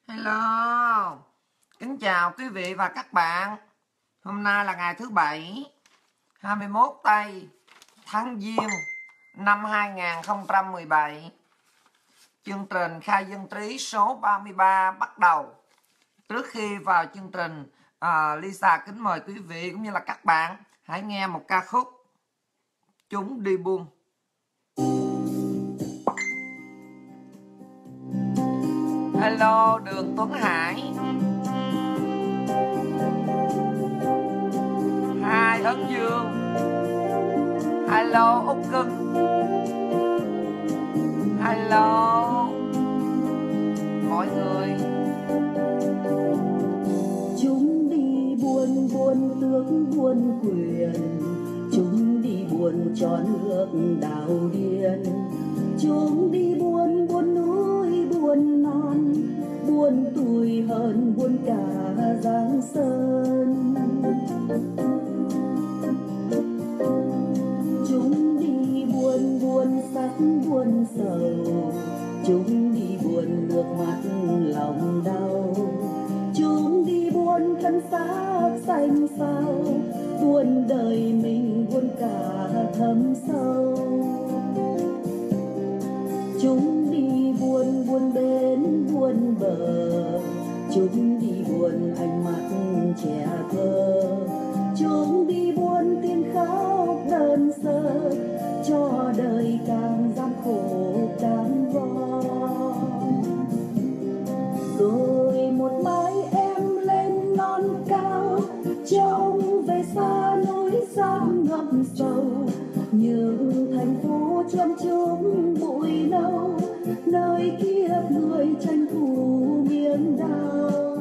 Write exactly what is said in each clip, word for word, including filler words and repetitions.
Hello, kính chào quý vị và các bạn. Hôm nay là ngày thứ Bảy, hai mươi mốt tây tháng Giêng năm hai nghìn không trăm mười bảy. Chương trình Khai Dân Trí số ba mươi ba bắt đầu. Trước khi vào chương trình, à, Lisa kính mời quý vị cũng như là các bạn hãy nghe một ca khúc Chúng Đi Buôn. Hello Đường Tuấn Hải, Hai Ấn Dương, hello Úc Cưng, hello mọi người. Chúng đi buôn buôn tước buôn quyền, chúng đi buôn cho nước đào điền, chúng đi buôn buôn núi buôn non, buôn tuổi hơn buôn cả Giang Sơn. Chúng đi buôn buôn sắc buôn sầu, chúng đi buôn nước mắt lòng đau, chúng đi buôn thân xác xanh xao, buôn đời mình buôn cả thâm sâu. Chúng đi buôn buôn bến buôn bờ, chúng đi buôn ánh mắt trẻ thơ, chúng đi buôn tiếng khóc đơn sơ, cho đời càng gian khổ càng vo. Rồi một mai em lên non cao, trông về xa núi xám ngập sầu, những thành phố chen chúc bụi nâu, nơi kiếp người tranh thủ miếng đau.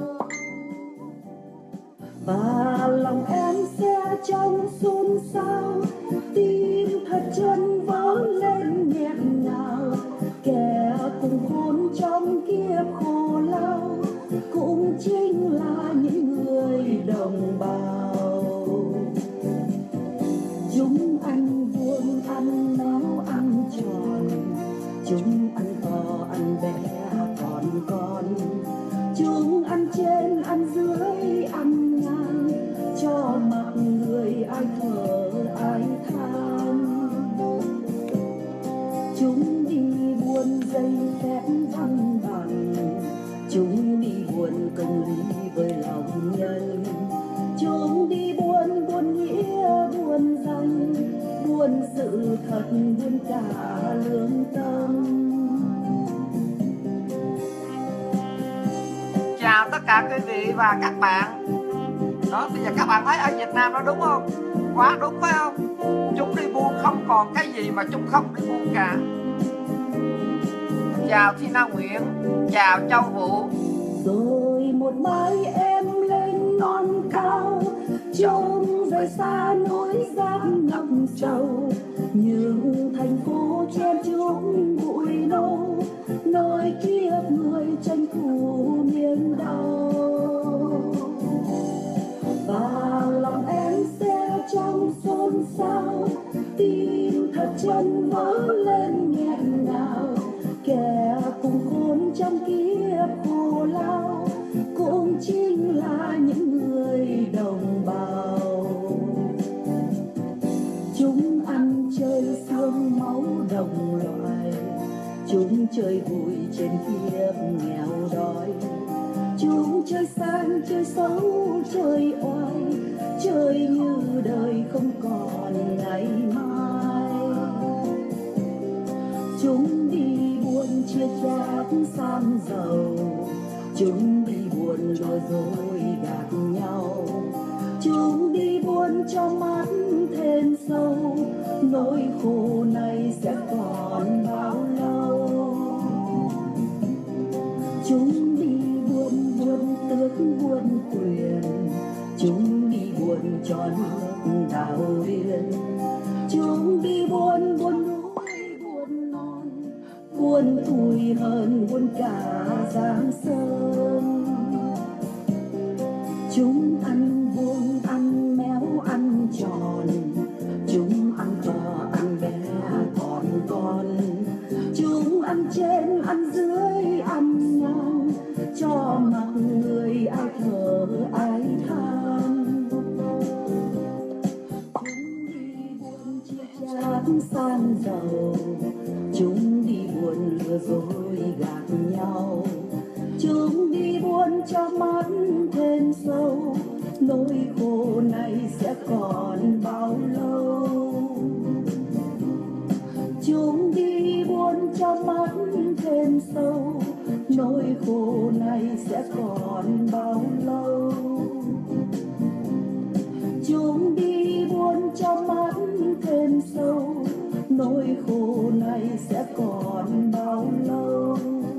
Và lòng em sẽ trong xôn xao, tim thật chân vỡ lên nghẹn ngào, kẻ cùng khốn trong kiếp khổ lao cũng chính là những người đồng bào. Chúng ăn vuông ăn méo ăn tròn, chúng ăn to ăn bé còn con, chúng ăn trên ăn dưới ăn ngang, cho mặc người ai thở ai than. Chúng đi buôn dây phép văn bằng, chúng đi buôn công lý với lòng nhân, chúng đi buôn buôn nghĩa buôn danh, buôn sự thật buôn cả lương tâm. Chào tất cả quý vị và các bạn. Đó, bây giờ các bạn thấy ở Việt Nam đó đúng không? Quá đúng phải không? Chúng đi buôn không còn cái gì mà chúng không đi buôn cả. Chào Thina Nguyễn, chào Châu Vũ. Rồi một mai em lên non cao, trông về xa núi giáp ngập sầu, những thành phố chen chúc bụi nâu, nơi kiếp người tranh thủ miếng đau. Và lòng em sẽ trong xôn xao, tim thật chân vỡ lên nghẹn ngào, kẻ cùng khốn trong kiếp khổ lao cũng chính là những người đồng bào. Chúng ăn chơi xương máu đồng loài, chúng chơi vui trên kiếp nghèo đói, chúng chơi sang chơi xấu chơi oai, chơi như đời không còn ngày mai. Chúng đi buôn chia chác sang giàu, chúng đi buôn lừa dối gạt nhau, chúng đi buôn cho mắt thêm sâu, nỗi khổ này sẽ còn bao lâu. Chúng đi buôn buôn tước buôn quyền, chúng đi buôn cho nước đào điền, chúng đi buôn buôn núi buôn non, buôn tuổi hơn buôn cả Giang Sơn. Chúng ăn vuông ăn méo ăn tròn, chúng ăn to ăn bé còn con, chúng ăn trên ăn dưới ăn ngang, cho nhạt nhau. Chúng đi buôn cho mắt thêm sâu, nỗi khổ này sẽ còn bao lâu. Chúng đi buôn cho mắt thêm sâu, nỗi khổ này sẽ còn bao lâu. Chúng đi buôn cho mắt thêm sâu, nỗi khổ này sẽ còn bao lâu.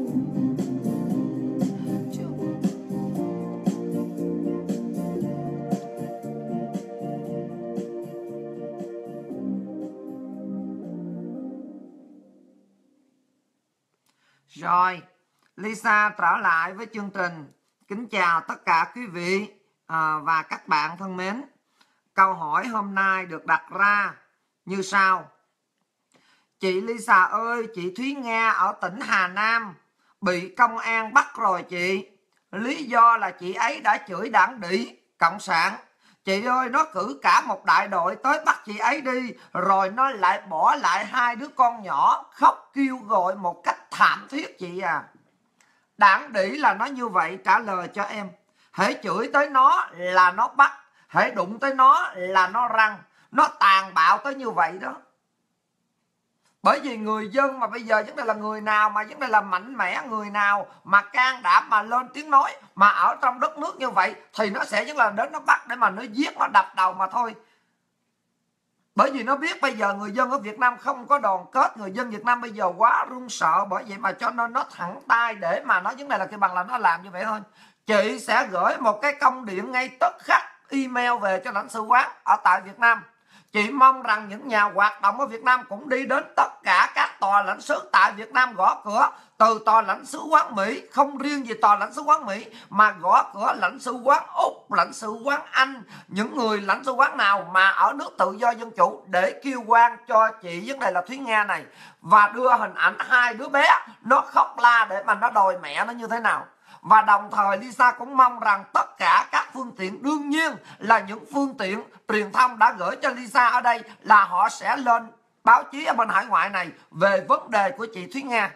Rồi, Lisa trở lại với chương trình. Kính chào tất cả quý vị à, và các bạn thân mến. Câu hỏi hôm nay được đặt ra như sau. Chị Lisa ơi, chị Thúy Nga ở tỉnh Hà Nam bị công an bắt rồi chị. Lý do là chị ấy đã chửi đảng đĩ Cộng sản. Chị ơi, nó cử cả một đại đội tới bắt chị ấy đi, rồi nó lại bỏ lại hai đứa con nhỏ khóc kêu gọi một cách thảm thiết chị à. Đảng đĩ là nó như vậy, trả lời cho em. Hễ chửi tới nó là nó bắt, hễ đụng tới nó là nó răng. Nó tàn bạo tới như vậy đó. Bởi vì người dân mà bây giờ vấn đề là người nào mà vấn đề là mạnh mẽ, người nào mà can đảm mà lên tiếng nói mà ở trong đất nước như vậy thì nó sẽ vấn là đến nó bắt để mà nó giết, nó đập đầu mà thôi. Bởi vì nó biết bây giờ người dân ở Việt Nam không có đoàn kết, người dân Việt Nam bây giờ quá run sợ, bởi vậy mà cho nên nó thẳng tay để mà nó vấn đề là cái bằng là nó làm như vậy thôi. Chị sẽ gửi một cái công điện ngay tức khắc email về cho lãnh sự quán ở tại Việt Nam. Chị mong rằng những nhà hoạt động ở Việt Nam cũng đi đến tất cả các tòa lãnh sứ tại Việt Nam gõ cửa, từ tòa lãnh sứ quán Mỹ, không riêng gì tòa lãnh sứ quán Mỹ, mà gõ cửa lãnh sứ quán Úc, lãnh sứ quán Anh, những người lãnh sứ quán nào mà ở nước tự do dân chủ để kêu oan cho chị vấn đề là Thúy Nga này, và đưa hình ảnh hai đứa bé nó khóc la để mà nó đòi mẹ nó như thế nào. Và đồng thời Lisa cũng mong rằng tất cả các phương tiện, đương nhiên là những phương tiện truyền thông đã gửi cho Lisa ở đây, là họ sẽ lên báo chí ở bên hải ngoại này về vấn đề của chị Thúy Nga.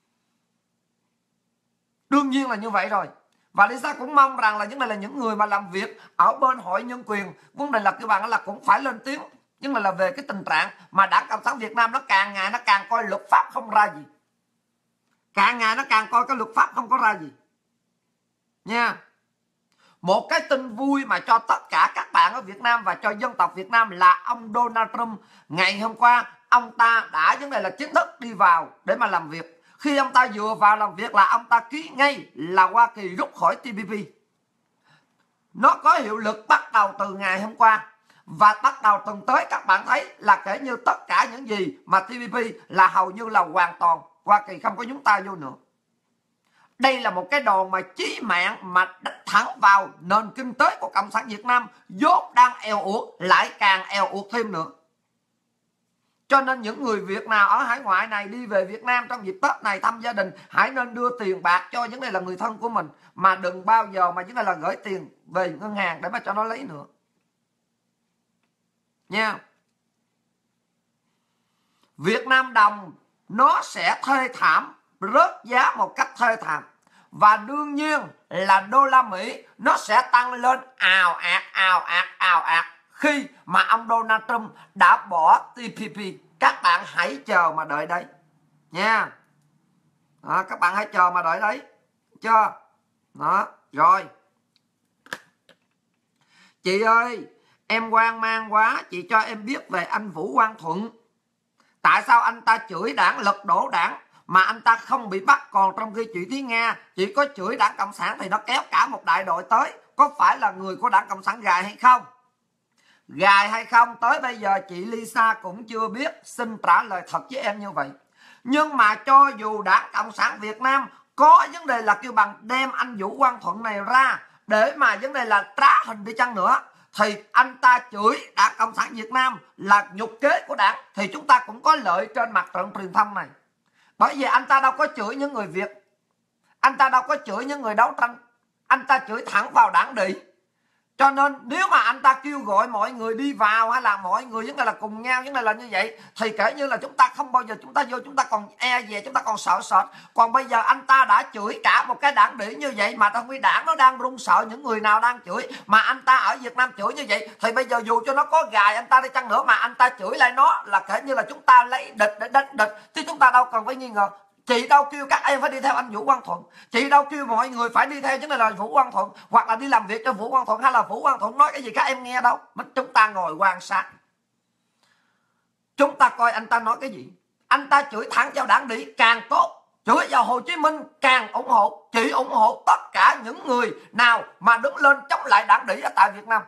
Đương nhiên là như vậy rồi. Và Lisa cũng mong rằng là những này là những người mà làm việc ở bên hội nhân quyền, vấn đề là các bạn là cũng phải lên tiếng. Nhưng mà là về cái tình trạng mà Đảng Cộng sản Việt Nam nó càng ngày nó càng coi luật pháp không ra gì. Càng ngày nó càng coi cái luật pháp không có ra gì. Nha. Một cái tin vui mà cho tất cả các bạn ở Việt Nam và cho dân tộc Việt Nam là ông Donald Trump ngày hôm qua ông ta đã vấn đề là chính thức đi vào để mà làm việc. Khi ông ta vừa vào làm việc là ông ta ký ngay là Hoa Kỳ rút khỏi tê pê pê. Nó có hiệu lực bắt đầu từ ngày hôm qua. Và bắt đầu tuần tới các bạn thấy là kể như tất cả những gì mà tê pê pê là hầu như là hoàn toàn Hoa Kỳ không có nhúng tay vô nữa. Đây là một cái đòn mà chí mạng mà đánh thẳng vào nền kinh tế của Cộng sản Việt Nam vốn đang eo uột, lại càng eo uột thêm nữa. Cho nên những người Việt nào ở hải ngoại này đi về Việt Nam trong dịp Tết này thăm gia đình, hãy nên đưa tiền bạc cho vấn đề là người thân của mình, mà đừng bao giờ mà vấn đề là gửi tiền về ngân hàng để mà cho nó lấy nữa. Nha. Việt Nam đồng nó sẽ thê thảm, rớt giá một cách thê thảm. Và đương nhiên là đô la Mỹ nó sẽ tăng lên ào ạt, ào ạt, ào ạt khi mà ông Donald Trump đã bỏ tê pê pê. Các bạn hãy chờ mà đợi đấy. Nha. Đó, các bạn hãy chờ mà đợi đấy. Chưa? Đó, rồi. Chị ơi, em hoang mang quá, chị cho em biết về anh Vũ Quang Thuận. Tại sao anh ta chửi đảng, lật đổ đảng mà anh ta không bị bắt, còn trong khi chị Thúy Nga chỉ có chửi đảng Cộng sản thì nó kéo cả một đại đội tới. Có phải là người của đảng Cộng sản gài hay không? Gài hay không tới bây giờ chị Lisa cũng chưa biết, xin trả lời thật với em như vậy. Nhưng mà cho dù đảng Cộng sản Việt Nam có vấn đề là kêu bằng đem anh Vũ Quang Thuận này ra để mà vấn đề là trá hình đi chăng nữa, thì anh ta chửi đảng Cộng sản Việt Nam là nhục kế của đảng, thì chúng ta cũng có lợi trên mặt trận truyền thông này. Bởi vì anh ta đâu có chửi những người Việt, anh ta đâu có chửi những người đấu tranh, anh ta chửi thẳng vào đảng đĩ. Cho nên nếu mà anh ta kêu gọi mọi người đi vào hay là mọi người vấn đề là cùng nhau vấn đề là như vậy, thì kể như là chúng ta không bao giờ chúng ta vô chúng ta còn e dè, chúng ta còn sợ sệt. Còn bây giờ anh ta đã chửi cả một cái đảng đỉ như vậy mà trong khi đảng nó đang run sợ những người nào đang chửi, mà anh ta ở Việt Nam chửi như vậy, thì bây giờ dù cho nó có gài anh ta đi chăng nữa mà anh ta chửi lại nó là kể như là chúng ta lấy địch để đánh địch, chứ chúng ta đâu cần phải nghi ngờ. Chị đâu kêu các em phải đi theo anh Vũ Quang Thuận, chị đâu kêu mọi người phải đi theo, chứ này là Vũ Quang Thuận hoặc là đi làm việc cho Vũ Quang Thuận, hay là Vũ Quang Thuận nói cái gì các em nghe đâu. Chúng ta ngồi quan sát, chúng ta coi anh ta nói cái gì. Anh ta chửi thẳng vào đảng đỉ càng tốt, chửi vào Hồ Chí Minh càng ủng hộ. Chị ủng hộ tất cả những người nào mà đứng lên chống lại đảng đỉ ở tại Việt Nam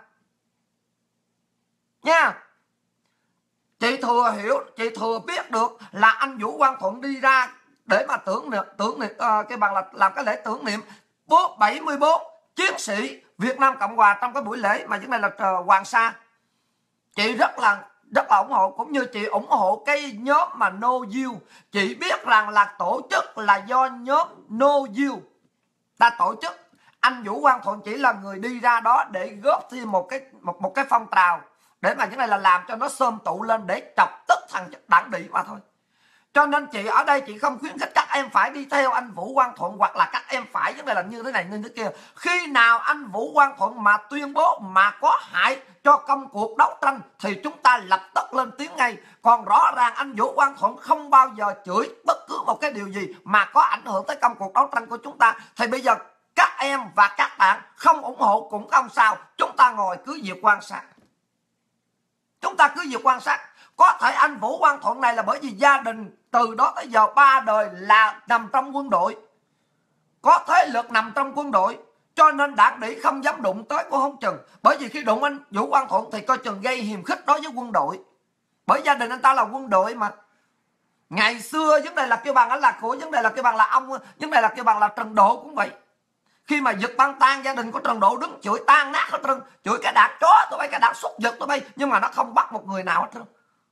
nha. Chị thừa hiểu, chị thừa biết được là anh Vũ Quang Thuận đi ra để mà tưởng niệm, tưởng niệm uh, cái bằng là làm cái lễ tưởng niệm bảy mươi tư chiến sĩ Việt Nam Cộng Hòa trong cái buổi lễ mà cái này là uh, Hoàng Sa. Chị rất là rất là ủng hộ, cũng như chị ủng hộ cái nhóm mà No You. Chị biết rằng là tổ chức là do nhóm No You ta tổ chức. Anh Vũ Quang Thuận chỉ là người đi ra đó để góp thêm một cái một một cái phong trào để mà cái này là làm cho nó xôm tụ lên để chọc tức thằng đảng đỉ mà thôi. Cho nên chị ở đây chị không khuyến khích các em phải đi theo anh Vũ Quang Thuận hoặc là các em phải vấn đề là như thế này như thế kia. Khi nào anh Vũ Quang Thuận mà tuyên bố mà có hại cho công cuộc đấu tranh thì chúng ta lập tức lên tiếng ngay. Còn rõ ràng anh Vũ Quang Thuận không bao giờ chửi bất cứ một cái điều gì mà có ảnh hưởng tới công cuộc đấu tranh của chúng ta. Thì bây giờ các em và các bạn không ủng hộ cũng không sao, chúng ta ngồi cứ việc quan sát. Chúng ta cứ việc quan sát. Có thể anh Vũ Quang Thuận này là bởi vì gia đình từ đó tới giờ ba đời là nằm trong quân đội, có thế lực nằm trong quân đội, cho nên đảng đỉ không dám đụng tới cũng không chừng. Bởi vì khi đụng anh Vũ Quang Thuận thì coi chừng gây hiềm khích đối với quân đội, bởi gia đình anh ta là quân đội mà. Ngày xưa vấn đề là kêu bằng anh là của vấn đề là kêu bằng là ông, vấn đề là kêu bằng là Trần Độ cũng vậy. Khi mà giật băng tan, gia đình của Trần Độ đứng chửi tan nát hết trơn, chửi cái đạn chó tụi bay, cái đạn xúc giật tụi bay, nhưng mà nó không bắt một người nào hết trơn.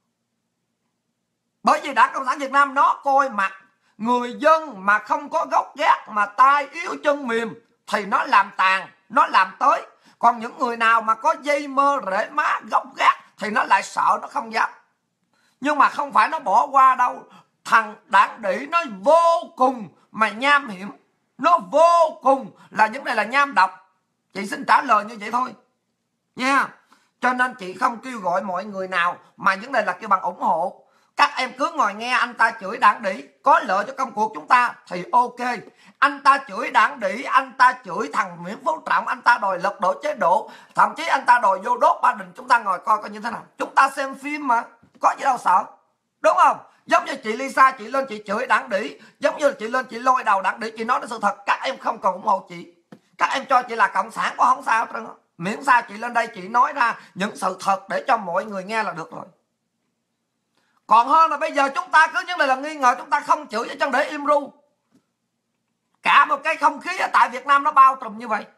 Bởi vì Đảng Cộng sản Việt Nam nó coi mặt người dân mà không có gốc gác, mà tay yếu chân mềm thì nó làm tàn, nó làm tới. Còn những người nào mà có dây mơ rễ má gốc gác thì nó lại sợ, nó không dám. Nhưng mà không phải nó bỏ qua đâu. Thằng đảng đỉ nó vô cùng mà nham hiểm, nó vô cùng là những này là nham độc. Chị xin trả lời như vậy thôi nha. Cho nên chị không kêu gọi mọi người nào mà những này là kêu bằng ủng hộ. Các em cứ ngồi nghe anh ta chửi đảng đỉ có lợi cho công cuộc chúng ta thì ok. Anh ta chửi đảng đỉ, anh ta chửi thằng Nguyễn Phú Trọng, anh ta đòi lật đổ chế độ, thậm chí anh ta đòi vô đốt Ba Đình, chúng ta ngồi coi coi như thế nào. Chúng ta xem phim mà, có gì đâu sợ, đúng không? Giống như chị Lisa, chị lên chị chửi đảng đỉ, giống như chị lên chị lôi đầu đảng đỉ, chị nói đến sự thật, các em không còn ủng hộ chị. Các em cho chị là cộng sản có không sao hết trơn á. Miễn sao chị lên đây chị nói ra những sự thật để cho mọi người nghe là được rồi. Còn hơn là bây giờ chúng ta cứ những này là nghi ngờ, chúng ta không chửi cho chân để im ru. Cả một cái không khí ở tại Việt Nam nó bao trùm như vậy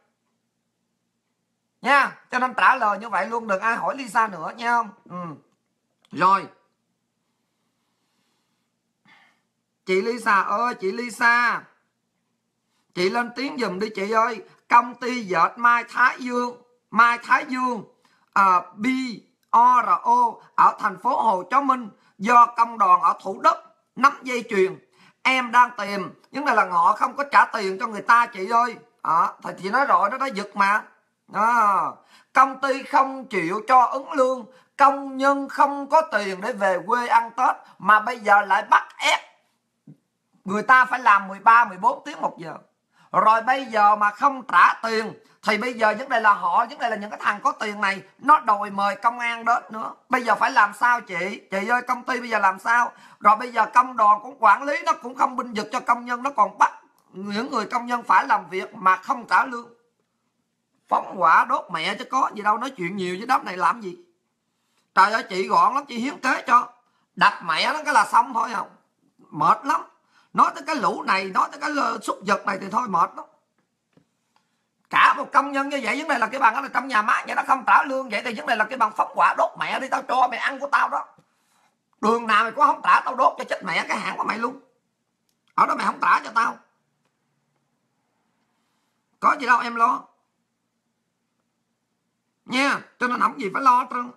nha. Cho nên trả lời như vậy luôn, đừng ai hỏi Lisa nữa nha không. Ừ. Rồi chị Lisa ơi, chị Lisa, chị lên tiếng giùm đi chị ơi. Công ty dệt Mai Thái Dương, Mai Thái Dương uh, B O R O ở thành phố Hồ Chí Minh do công đoàn ở Thủ Đức nắm dây chuyền. Em đang tìm, nhưng này là họ không có trả tiền cho người ta chị ơi. À, thì chị nói rồi, nó đã giật mà. À, công ty không chịu cho ứng lương, công nhân không có tiền để về quê ăn Tết, mà bây giờ lại bắt ép người ta phải làm mười ba mười bốn tiếng một giờ. Rồi bây giờ mà không trả tiền thì bây giờ vấn đề là họ, vấn đề là những cái thằng có tiền này nó đòi mời công an đến nữa. Bây giờ phải làm sao chị? Chị ơi, công ty bây giờ làm sao? Rồi bây giờ công đoàn cũng quản lý, nó cũng không binh vực cho công nhân, nó còn bắt những người công nhân phải làm việc mà không trả lương. Phóng hỏa đốt mẹ chứ có gì đâu, nói chuyện nhiều với đám này làm gì. Trời ơi, chị gọn lắm, chị hiến kế cho. Đập mẹ nó cái là xong thôi không? Mệt lắm. Nói tới cái lũ này, nói tới cái súc vật này thì thôi mệt lắm. Cả một công nhân như vậy, vấn đề là cái bằng đó là trong nhà máy vậy nó không trả lương, vậy thì vấn đề là cái bằng phóng hỏa đốt mẹ đi, tao cho mày ăn của tao đó. Đường nào mày có không trả tao đốt cho chết mẹ cái hàng của mày luôn. Ở đó mày không trả cho tao, có gì đâu em lo. nha, cho nên không gì phải lo hết trơn.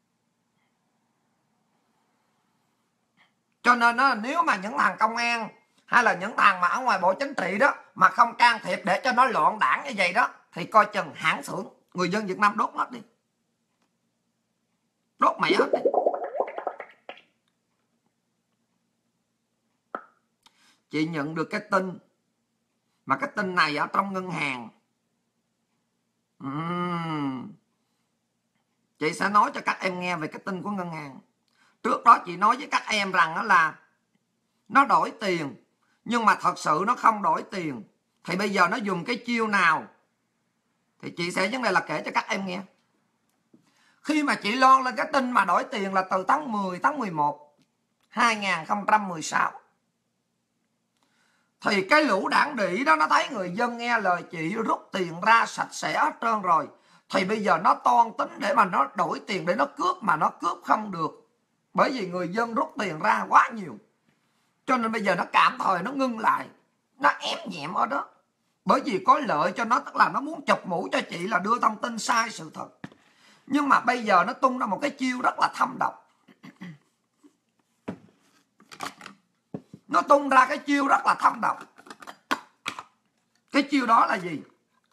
Cho nên đó, nếu mà những thằng công an hay là những thằng mà ở ngoài bộ chính trị đó mà không can thiệp để cho nó loạn đảng như vậy đó, thì coi chừng hãng xưởng người dân Việt Nam đốt hết đi, đốt mẹ hết đi. Chị nhận được cái tin, mà cái tin này ở trong ngân hàng. uhm. Chị sẽ nói cho các em nghe về cái tin của ngân hàng. Trước đó chị nói với các em rằng đó là nó đổi tiền, nhưng mà thật sự nó không đổi tiền. Thì bây giờ nó dùng cái chiêu nào thì chị sẽ vấn đề là kể cho các em nghe. Khi mà chị loan lên cái tin mà đổi tiền là từ tháng mười, tháng mười một hai nghìn không trăm mười sáu, thì cái lũ đảng đĩ đó nó thấy người dân nghe lời chị rút tiền ra sạch sẽ hết trơn rồi, thì bây giờ nó toan tính để mà nó đổi tiền để nó cướp, mà nó cướp không được, bởi vì người dân rút tiền ra quá nhiều. Cho nên bây giờ nó cảm thời nó ngưng lại, nó ém nhẹm ở đó, bởi vì có lợi cho nó, tức là nó muốn chụp mũ cho chị là đưa thông tin sai sự thật. Nhưng mà bây giờ nó tung ra một cái chiêu rất là thâm độc. Nó tung ra cái chiêu rất là thâm độc. Cái chiêu đó là gì?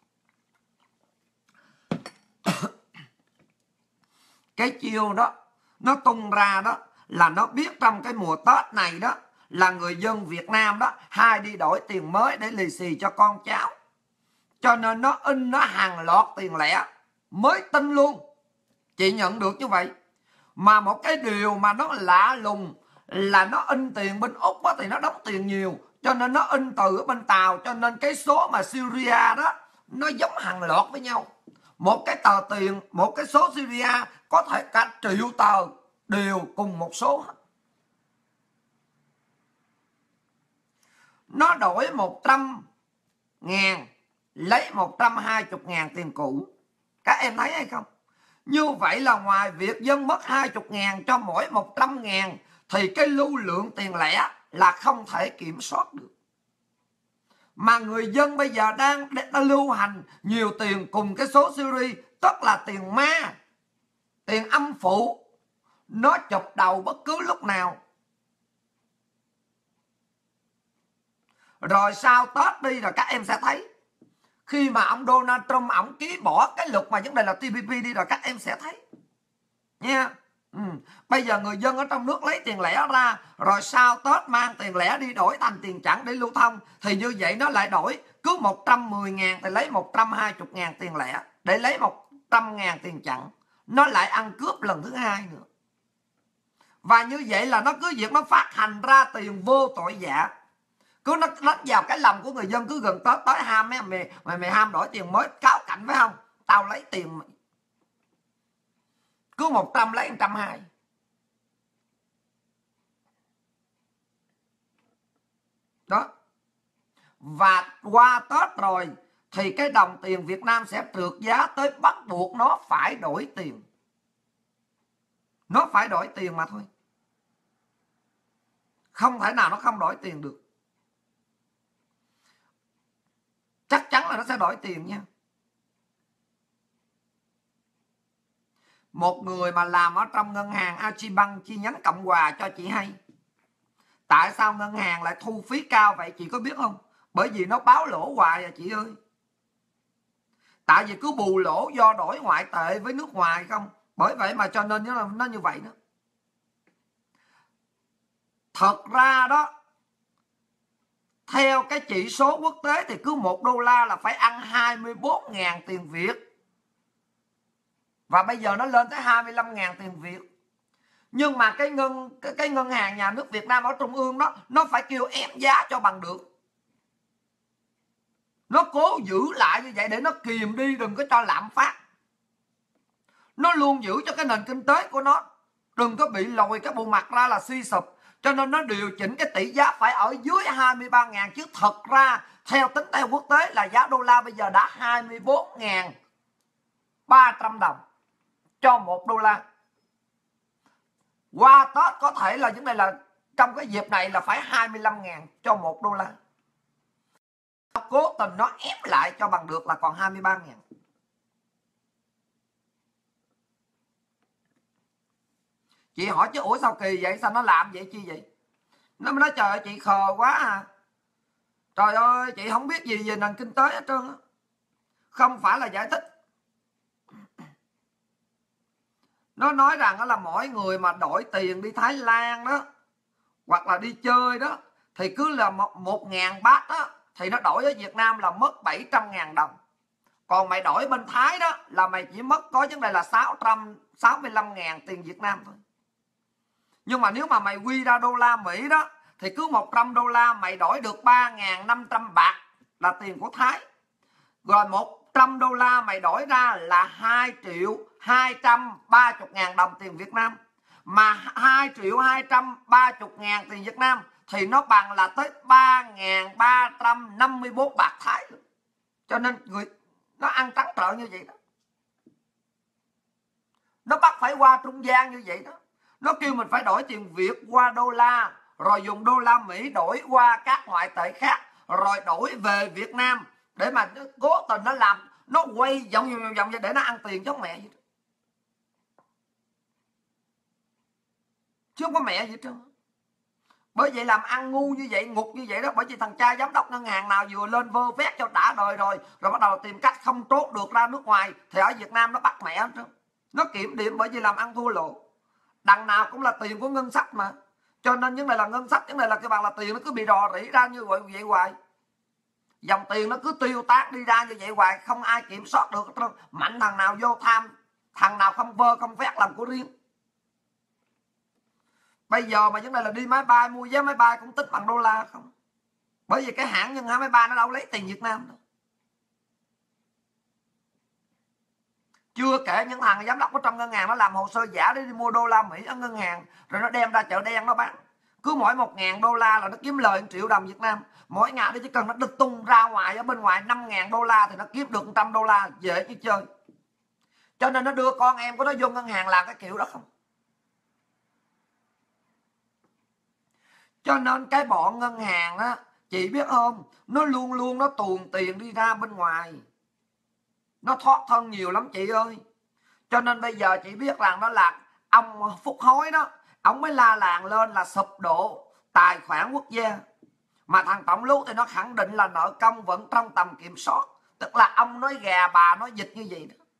Cái chiêu đó nó tung ra đó là nó biết trong cái mùa Tết này đó là người dân Việt Nam đó hay đi đổi tiền mới để lì xì cho con cháu, cho nên nó in nó hàng loạt tiền lẻ mới tin luôn. Chị nhận được như vậy. Mà một cái điều mà nó lạ lùng là nó in tiền bên Úc đó, thì nó đóng tiền nhiều, cho nên nó in từ ở bên Tàu, cho nên cái số mà Syria đó nó giống hàng loạt với nhau. Một cái tờ tiền, một cái số Syria có thể cả triệu tờ đều cùng một số. Nó đổi một trăm ngàn lấy một trăm hai mươi ngàn tiền cũ. Các em thấy hay không? Như vậy là ngoài việc dân mất hai mươi ngàn cho mỗi một trăm ngàn, thì cái lưu lượng tiền lẻ là không thể kiểm soát được. Mà người dân bây giờ đang, đang lưu hành nhiều tiền cùng cái số series, tức là tiền ma, tiền âm phụ, nó chụp đầu bất cứ lúc nào. Rồi sau Tết đi rồi các em sẽ thấy, khi mà ông Donald Trump ổng ký bỏ cái luật mà vấn đề là tê pê pê đi rồi các em sẽ thấy nha. Ừ. Bây giờ người dân ở trong nước lấy tiền lẻ ra, rồi sau Tết mang tiền lẻ đi đổi thành tiền chẵn để lưu thông, thì như vậy nó lại đổi cứ một trăm mười ngàn thì lấy một trăm hai mươi ngàn tiền lẻ để lấy một trăm ngàn tiền chẵn. Nó lại ăn cướp lần thứ hai nữa. Và như vậy là nó cứ việc nó phát hành ra tiền vô tội vạ. Cứ nó đánh vào cái lòng của người dân, cứ gần Tết tới ham mấy mày, mày, mày ham đổi tiền mới, cáo cảnh phải không? Tao lấy tiền cứ một trăm lấy một trăm hai mươi. Đó. Và qua Tết rồi thì cái đồng tiền Việt Nam sẽ trượt giá tới bắt buộc nó phải đổi tiền. Nó phải đổi tiền mà thôi. Không thể nào nó không đổi tiền được. Chắc chắn là nó sẽ đổi tiền nha. Một người mà làm ở trong ngân hàng Agribank chi nhánh Cộng Hòa cho chị hay. Tại sao ngân hàng lại thu phí cao vậy chị có biết không? Bởi vì nó báo lỗ hoài à chị ơi. Tại vì cứ bù lỗ do đổi ngoại tệ với nước ngoài không. Bởi vậy mà cho nên nó, nó như vậy đó. Thật ra đó, theo cái chỉ số quốc tế thì cứ một đô la là phải ăn hai mươi bốn ngàn tiền Việt. Và bây giờ nó lên tới hai mươi lăm ngàn tiền Việt. Nhưng mà cái ngân cái, cái ngân hàng nhà nước Việt Nam ở trung ương đó, nó phải kêu ép giá cho bằng được. Nó cố giữ lại như vậy để nó kìm đi, đừng có cho lạm phát. Nó luôn giữ cho cái nền kinh tế của nó đừng có bị lồi cái bộ mặt ra là suy sụp. Cho nên nó điều chỉnh cái tỷ giá phải ở dưới hai mươi ba ngàn. Chứ thật ra theo tính theo quốc tế là giá đô la bây giờ đã hai mươi bốn ngàn ba trăm đồng cho một đô la. Qua Tết có thể là vấn đề là trong cái dịp này là phải hai mươi lăm ngàn cho một đô la. Nó cố tình nó ép lại cho bằng được là còn hai mươi ba ngàn. Chị hỏi chứ ủa sao kỳ vậy, sao nó làm vậy chi vậy? Nó mới nói trời ơi chị khờ quá à. Trời ơi chị không biết gì về nền kinh tế hết trơn á. Không phải là giải thích. Nó nói rằng đó là mỗi người mà đổi tiền đi Thái Lan đó, hoặc là đi chơi đó, thì cứ là một ngàn bát đó, thì nó đổi ở Việt Nam là mất bảy trăm ngàn đồng. Còn mày đổi bên Thái đó là mày chỉ mất có vấn đề là sáu trăm sáu mươi lăm ngàn tiền Việt Nam thôi. Nhưng mà nếu mà mày quy ra đô la Mỹ đó, thì cứ một trăm đô la mày đổi được ba nghìn năm trăm bạc là tiền của Thái. Rồi một trăm đô la mày đổi ra là hai triệu hai trăm ba mươi ngàn đồng tiền Việt Nam. Mà hai triệu hai trăm ba mươi ngàn tiền Việt Nam thì nó bằng là tới ba nghìn ba trăm năm mươi tư bạc Thái. Cho nên người nó ăn trắng trợn như vậy đó. Nó bắt phải qua trung gian như vậy đó. Nó kêu mình phải đổi tiền Việt qua đô la, rồi dùng đô la Mỹ đổi qua các ngoại tệ khác, rồi đổi về Việt Nam để mà nó cố tình nó làm, nó quay vòng vòng vòng vậy để nó ăn tiền chứ không mẹ gì đó. Chứ không có mẹ gì hết trơn. Bởi vậy làm ăn ngu như vậy, ngục như vậy đó. Bởi vì thằng cha giám đốc ngân hàng nào vừa lên vơ vét cho đã đời rồi, rồi bắt đầu tìm cách không trốn được ra nước ngoài, thì ở Việt Nam nó bắt mẹ hết trơn. Nó kiểm điểm bởi vì làm ăn thua lỗ. Đằng nào cũng là tiền của ngân sách mà. Cho nên những này là ngân sách, những này là cái bằng là tiền nó cứ bị rò rỉ ra như vậy, vậy hoài. Dòng tiền nó cứ tiêu tác đi ra như vậy hoài, không ai kiểm soát được. Mạnh thằng nào vô tham, thằng nào không vơ không vét làm của riêng. Bây giờ mà vấn đề là đi máy bay, mua vé máy bay cũng tính bằng đô la không. Bởi vì cái hãng nhân hãng máy bay nó đâu lấy tiền Việt Nam đâu. Chưa kể những thằng giám đốc ở trong ngân hàng nó làm hồ sơ giả để đi mua đô la Mỹ ở ngân hàng, rồi nó đem ra chợ đen nó bán. Cứ mỗi một ngàn đô la là nó kiếm lời một triệu đồng Việt Nam. Mỗi ngày nó chỉ cần nó đứt tung ra ngoài ở bên ngoài năm ngàn đô la thì nó kiếm được một trăm đô la, dễ như chơi. Cho nên nó đưa con em của nó vô ngân hàng làm cái kiểu đó không. Cho nên cái bọn ngân hàng á, chị biết không, nó luôn luôn nó tuồn tiền đi ra bên ngoài. Nó thoát thân nhiều lắm chị ơi. Cho nên bây giờ chị biết rằng đó là ông Phúc Hối đó, ông mới la làng lên là sụp đổ tài khoản quốc gia. Mà thằng Tổng Lú thì nó khẳng định là nợ công vẫn trong tầm kiểm soát. Tức là ông nói gà bà nói vịt như vậy đó.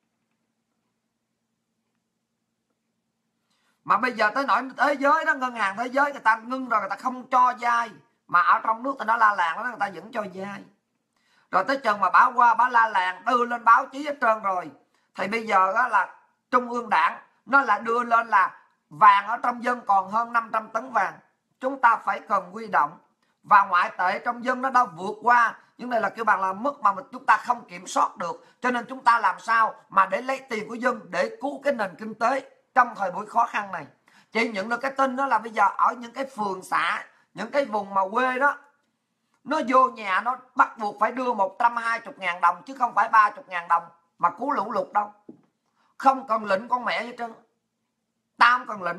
Mà bây giờ tới nỗi thế giới đó, ngân hàng thế giới người ta ngưng rồi, người ta không cho vay. Mà ở trong nước thì nó la làng đó, người ta vẫn cho vay. Rồi tới chừng mà báo qua, báo la làng, đưa lên báo chí hết trơn rồi. Thì bây giờ đó là Trung ương Đảng nó lại đưa lên là vàng ở trong dân còn hơn năm trăm tấn vàng. Chúng ta phải cần huy động. Và ngoại tệ trong dân nó đã vượt qua. Nhưng đây là kêu bằng là mức mà chúng ta không kiểm soát được. Cho nên chúng ta làm sao mà để lấy tiền của dân để cứu cái nền kinh tế trong thời buổi khó khăn này. Chị nhận được cái tin đó là bây giờ ở những cái phường xã, những cái vùng mà quê đó, nó vô nhà nó bắt buộc phải đưa một trăm hai mươi ngàn đồng chứ không phải ba mươi ngàn đồng mà cứu lũ lụt đâu. Không cần lệnh con mẹ hết trơn. Tao không cần lệnh.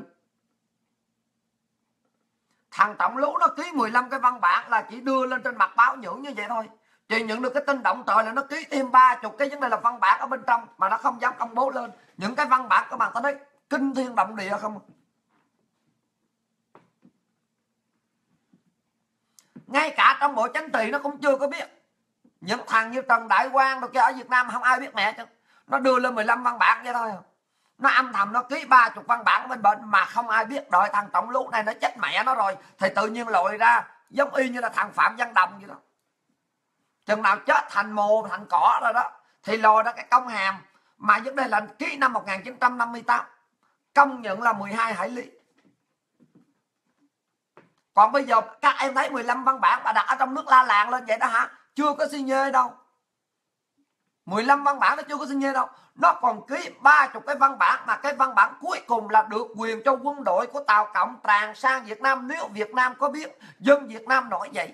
Thằng Tổng Lú nó ký mười lăm cái văn bản là chỉ đưa lên trên mặt báo nhưỡng như vậy thôi. Chị nhận được cái tin động trời là nó ký thêm ba mươi cái vấn đề là văn bản ở bên trong mà nó không dám công bố lên. Những cái văn bản các bạn ta nói kinh thiên động địa không. Ngay cả trong Bộ Chính trị nó cũng chưa có biết. Những thằng như Trần Đại Quang rồi kia ở Việt Nam không ai biết mẹ chứ. Nó đưa lên mười lăm văn bản vậy thôi. Nó âm thầm nó ký ba mươi văn bản bên bên mà không ai biết. Đợi thằng Tổng Lú này nó chết mẹ nó rồi thì tự nhiên lội ra giống y như là thằng Phạm Văn Đồng vậy đó. Chừng nào chết thành mồ thành cỏ rồi đó thì lòi ra cái công hàm mà vấn đề là ký năm một nghìn chín trăm năm mươi tám công nhận là mười hai hải lý. Còn bây giờ các em thấy mười lăm văn bản mà đặt ở trong nước la làng lên vậy đó hả? Chưa có xin nhê đâu. mười lăm văn bản nó chưa có xin nhê đâu. Nó còn ký ba mươi cái văn bản mà cái văn bản cuối cùng là được quyền cho quân đội của Tàu Cộng tràn sang Việt Nam nếu Việt Nam có biết dân Việt Nam nổi dậy.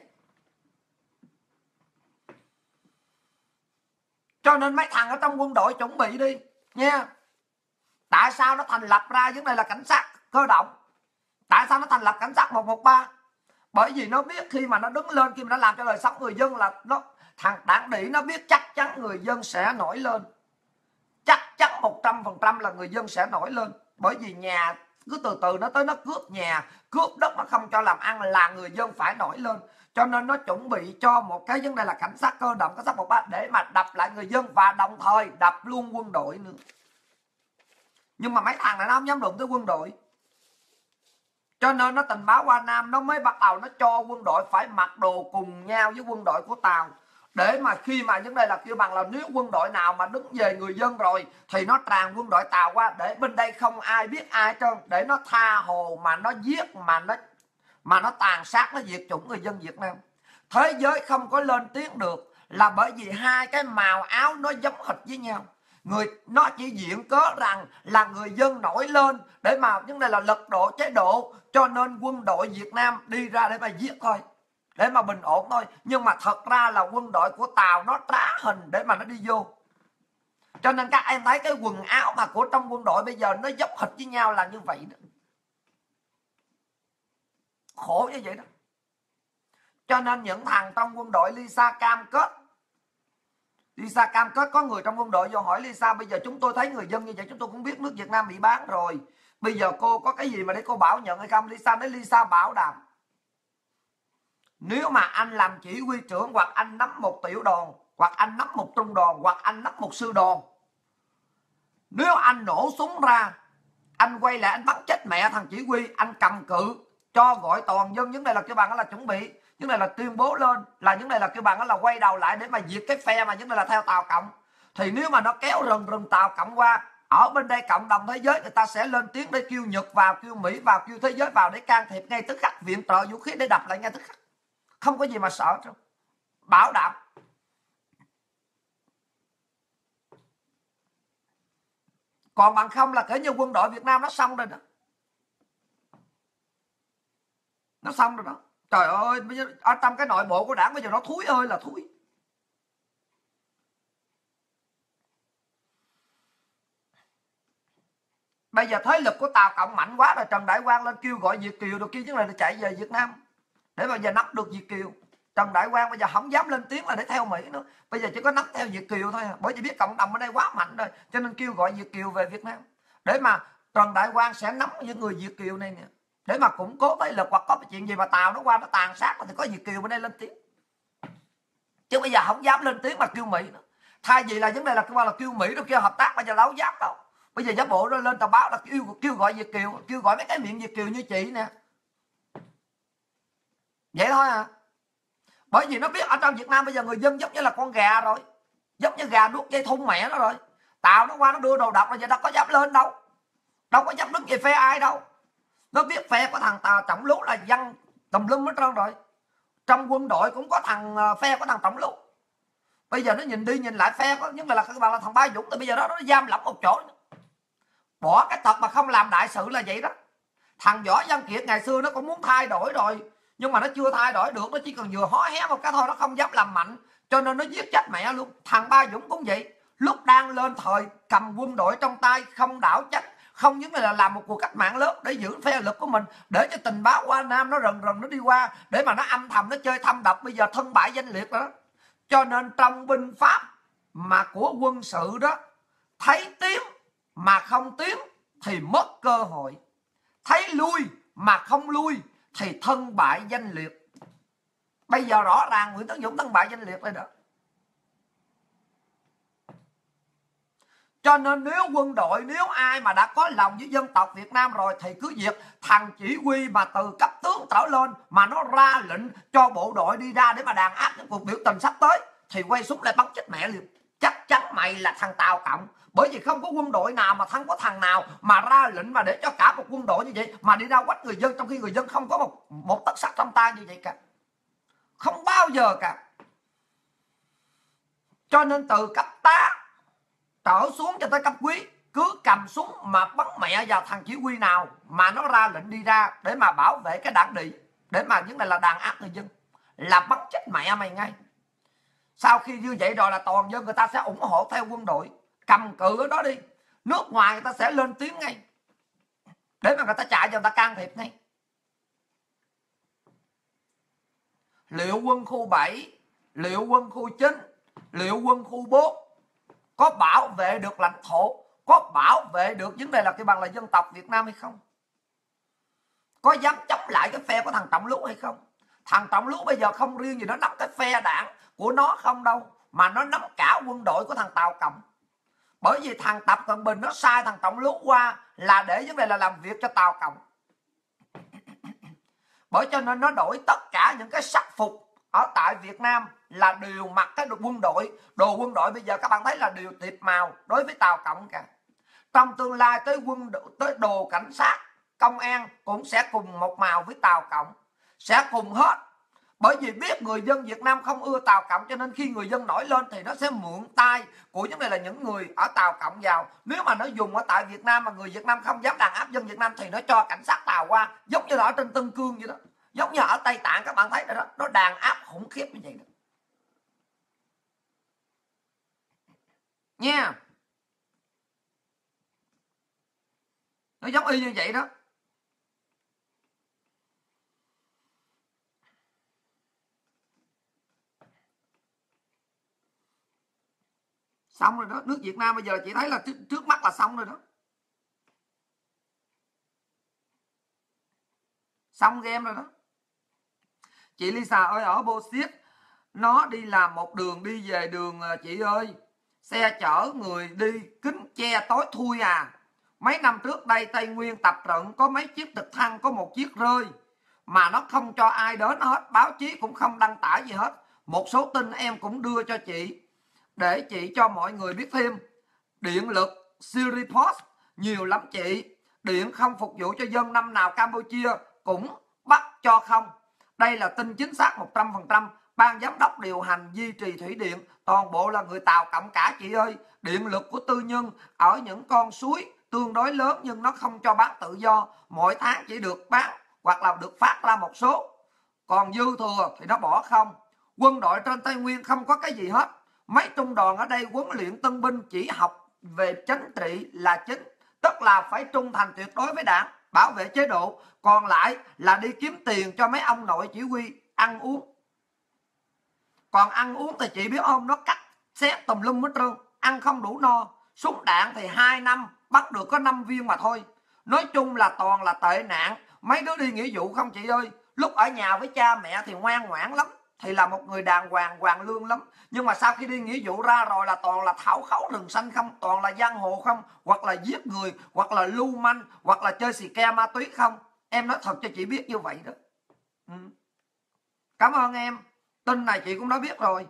Cho nên mấy thằng ở trong quân đội chuẩn bị đi nha. Tại sao nó thành lập ra vấn đề là cảnh sát cơ động? Tại sao nó thành lập cảnh sát một một ba? Bởi vì nó biết khi mà nó đứng lên, khi mà nó làm cho đời sống người dân là nó thằng Đảng Đĩ nó biết chắc chắn người dân sẽ nổi lên. Chắc chắn một trăm phần trăm là người dân sẽ nổi lên. Bởi vì nhà cứ từ từ nó tới nó cướp nhà, cướp đất, nó không cho làm ăn, là người dân phải nổi lên. Cho nên nó chuẩn bị cho một cái vấn đề là cảnh sát cơ động, cảnh sát một ba để mà đập lại người dân, và đồng thời đập luôn quân đội nữa. Nhưng mà mấy thằng này nó không dám đụng tới quân đội, cho nên nó tình báo qua Nam, nó mới bắt đầu nó cho quân đội phải mặc đồ cùng nhau với quân đội của Tàu, để mà khi mà vấn đề là kêu bằng là nếu quân đội nào mà đứng về người dân rồi thì nó tràn quân đội Tàu qua, để bên đây không ai biết ai trơn, để nó tha hồ mà nó giết, mà nó mà nó tàn sát, nó diệt chủng người dân Việt Nam. Thế giới không có lên tiếng được là bởi vì hai cái màu áo nó giống hệt với nhau. Người nó chỉ diện cớ rằng là người dân nổi lên để mà vấn đề là lật đổ chế độ, cho nên quân đội Việt Nam đi ra để mà giết thôi, để mà bình ổn thôi. Nhưng mà thật ra là quân đội của Tàu nó trá hình để mà nó đi vô. Cho nên các em thấy cái quần áo mà của trong quân đội bây giờ nó giống hệt với nhau là như vậy đó. Khổ như vậy đó. Cho nên những thằng trong quân đội, Lisa cam kết, Lisa cam kết, có người trong quân đội vô hỏi Lisa, bây giờ chúng tôi thấy người dân như vậy, chúng tôi cũng biết nước Việt Nam bị bán rồi, bây giờ cô có cái gì mà để cô bảo nhận hay không? Lisa nói Lisa bảo đảm, nếu mà anh làm chỉ huy trưởng, hoặc anh nắm một tiểu đoàn, hoặc anh nắm một trung đoàn, hoặc anh nắm một sư đoàn, nếu anh nổ súng ra, anh quay lại anh bắn chết mẹ thằng chỉ huy, anh cầm cự cho gọi toàn dân, những này là cái bằng là chuẩn bị, những này là tuyên bố lên, là những này là cái bằng là quay đầu lại để mà diệt cái phe mà những này là theo Tàu Cộng. Thì nếu mà nó kéo rừng rừng Tàu Cộng qua, ở bên đây cộng đồng thế giới người ta sẽ lên tiếng để kêu Nhật vào, kêu Mỹ vào, kêu thế giới vào để can thiệp ngay tức khắc, viện trợ vũ khí để đập lại ngay tức khắc, không có gì mà sợ đâu, bảo đảm. Còn bằng không là kể như quân đội Việt Nam nó xong rồi đó, nó xong rồi đó. Trời ơi, ở trong cái nội bộ của đảng bây giờ nó thúi ơi là thúi. Bây giờ thế lực của Tàu Cộng mạnh quá rồi, Trần Đại Quang lên kêu gọi Việt kiều, được kia chứ này là chạy về Việt Nam để mà giờ nắm được Việt kiều. Trần Đại Quang bây giờ không dám lên tiếng là để theo Mỹ nữa, bây giờ chỉ có nắm theo Việt kiều thôi à. Bởi vì biết cộng đồng ở đây quá mạnh rồi, cho nên kêu gọi Việt kiều về Việt Nam, để mà Trần Đại Quang sẽ nắm những người Việt kiều này nè, để mà củng cố thế lực, hoặc có chuyện gì mà Tàu nó qua nó tàn sát thì có Việt kiều bên đây lên tiếng. Chứ bây giờ không dám lên tiếng mà kêu Mỹ nữa. Thay vì là vấn đề là kêu, là kêu Mỹ đâu, kêu hợp tác, bây giờ đâu dám đâu. Bây giờ giả bộ nó lên tờ báo là kêu, kêu gọi Việt kiều, kêu gọi mấy cái miệng Việt kiều như chị nè, vậy thôi à. Bởi vì nó biết ở trong Việt Nam bây giờ người dân giống như là con gà rồi, giống như gà nuốt dây thun mẹ nó rồi. Tàu nó qua nó đưa đồ độc rồi, giờ đâu có dám lên đâu, đâu có dám đứng về phe ai đâu. Nó biết phe của thằng Tàu Trọng Lú là dân tùm lum hết trơn rồi. Trong quân đội cũng có thằng phe của thằng Trọng Lú. Bây giờ nó nhìn đi nhìn lại phe có những là các bạn là thằng Ba Dũng, thì bây giờ đó nó giam lỏng một chỗ, bỏ cái tật mà không làm đại sự là vậy đó. Thằng Võ Văn Kiệt ngày xưa nó cũng muốn thay đổi rồi, nhưng mà nó chưa thay đổi được, nó chỉ còn vừa hó hé một cái thôi, nó không dám làm mạnh, cho nên nó giết chết mẹ luôn. Thằng Ba Dũng cũng vậy, lúc đang lên thời cầm quân đội trong tay, không đảo trách, không những là làm một cuộc cách mạng lớn để giữ phe lực của mình, để cho tình báo qua Nam nó rần rần nó đi qua, để mà nó âm thầm nó chơi thâm độc, bây giờ thân bại danh liệt đó. Cho nên trong binh pháp mà của quân sự đó, thấy tiến mà không tiến thì mất cơ hội, thấy lui mà không lui thì thân bại danh liệt. Bây giờ rõ ràng Nguyễn Tấn Dũng thân bại danh liệt rồi đó. Cho nên nếu quân đội, nếu ai mà đã có lòng với dân tộc Việt Nam rồi thì cứ việc thằng chỉ huy mà từ cấp tướng trở lên mà nó ra lệnh cho bộ đội đi ra để mà đàn áp những cuộc biểu tình sắp tới thì quay súng lại bắn chết mẹ liền. Chắc chắn mày là thằng Tàu Cộng. Bởi vì không có quân đội nào mà thắng có thằng nào mà ra lệnh mà để cho cả một quân đội như vậy mà đi ra quách người dân, trong khi người dân không có một, một tấc sắt trong tay như vậy cả. Không bao giờ cả. Cho nên từ cấp tá trở xuống cho tới cấp quý, cứ cầm súng mà bắn mẹ vào thằng chỉ huy nào mà nó ra lệnh đi ra để mà bảo vệ cái đảng địa, để mà những này là đàn áp người dân, là bắn chết mẹ mày ngay. Sau khi như vậy rồi là toàn dân người ta sẽ ủng hộ theo quân đội, cầm cự ở đó đi. Nước ngoài người ta sẽ lên tiếng ngay, để mà người ta chạy cho người ta can thiệp ngay. Liệu quân khu bảy, liệu quân khu chín, liệu quân khu bốn có bảo vệ được lãnh thổ, có bảo vệ được vấn đề là cái bằng là dân tộc Việt Nam hay không? có dám chống lại cái phe của thằng Trọng Lú hay không? Thằng Trọng Lú bây giờ không riêng gì nó nắm cái phe đảng của nó không đâu, mà nó nắm cả quân đội của thằng Tàu Cộng. Bởi vì thằng Tập Cận Bình nó sai thằng Trọng Lú qua là để vấn đề là làm việc cho Tàu Cộng. Bởi cho nên nó đổi tất cả những cái sắc phục ở tại Việt Nam là đều mặc cái đồ quân đội. Đồ quân đội bây giờ các bạn thấy là đều tiệp màu đối với Tàu Cộng cả. Trong tương lai tới quân tới đồ cảnh sát, công an cũng sẽ cùng một màu với Tàu Cộng, sẽ cùng hết. Bởi vì biết người dân Việt Nam không ưa Tàu Cộng, cho nên khi người dân nổi lên thì nó sẽ mượn tay của những này là những người ở Tàu Cộng vào. Nếu mà nó dùng ở tại Việt Nam mà người Việt Nam không dám đàn áp dân Việt Nam thì nó cho cảnh sát Tàu qua, giống như là ở trên Tân Cương vậy đó, giống như ở Tây Tạng các bạn thấy đó, nó đàn áp khủng khiếp như vậy đó nha. Nó giống y như vậy đó. Xong rồi đó, nước Việt Nam bây giờ chị thấy là trước, trước mắt là xong rồi đó. Xong game rồi đó. Chị Lisa ơi, ở Bô Xiết nó đi làm một đường đi về đường chị ơi, xe chở người đi kính che tối thui à. Mấy năm trước đây Tây Nguyên tập trận có mấy chiếc trực thăng, có một chiếc rơi mà nó không cho ai đến hết, báo chí cũng không đăng tải gì hết. Một số tin em cũng đưa cho chị để chị cho mọi người biết thêm. Điện lực Siripos nhiều lắm chị, điện không phục vụ cho dân, năm nào Campuchia cũng bắt cho không. Đây là tin chính xác một trăm phần trăm. Ban giám đốc điều hành duy trì thủy điện toàn bộ là người Tàu Cộng cả chị ơi. Điện lực của tư nhân ở những con suối tương đối lớn nhưng nó không cho bán tự do, mỗi tháng chỉ được bán hoặc là được phát ra một số, còn dư thừa thì nó bỏ không. Quân đội trên Tây Nguyên không có cái gì hết. Mấy trung đoàn ở đây huấn luyện tân binh chỉ học về chính trị là chính, tức là phải trung thành tuyệt đối với đảng, bảo vệ chế độ, còn lại là đi kiếm tiền cho mấy ông nội chỉ huy ăn uống. Còn ăn uống thì chị biết không, nó cắt xét tùm lum hết trơn, ăn không đủ no. Súng đạn thì hai năm bắt được có năm viên mà thôi. Nói chung là toàn là tệ nạn. Mấy đứa đi nghĩa vụ không chị ơi, lúc ở nhà với cha mẹ thì ngoan ngoãn lắm, thì là một người đàng hoàng, hoàng lương lắm. Nhưng mà sau khi đi nghĩa vụ ra rồi là toàn là thảo khấu rừng xanh không, toàn là giang hồ không, hoặc là giết người, hoặc là lưu manh, hoặc là chơi xì ke ma túy không. Em nói thật cho chị biết như vậy đó. Ừ. Cảm ơn em. Tin này chị cũng đã biết rồi.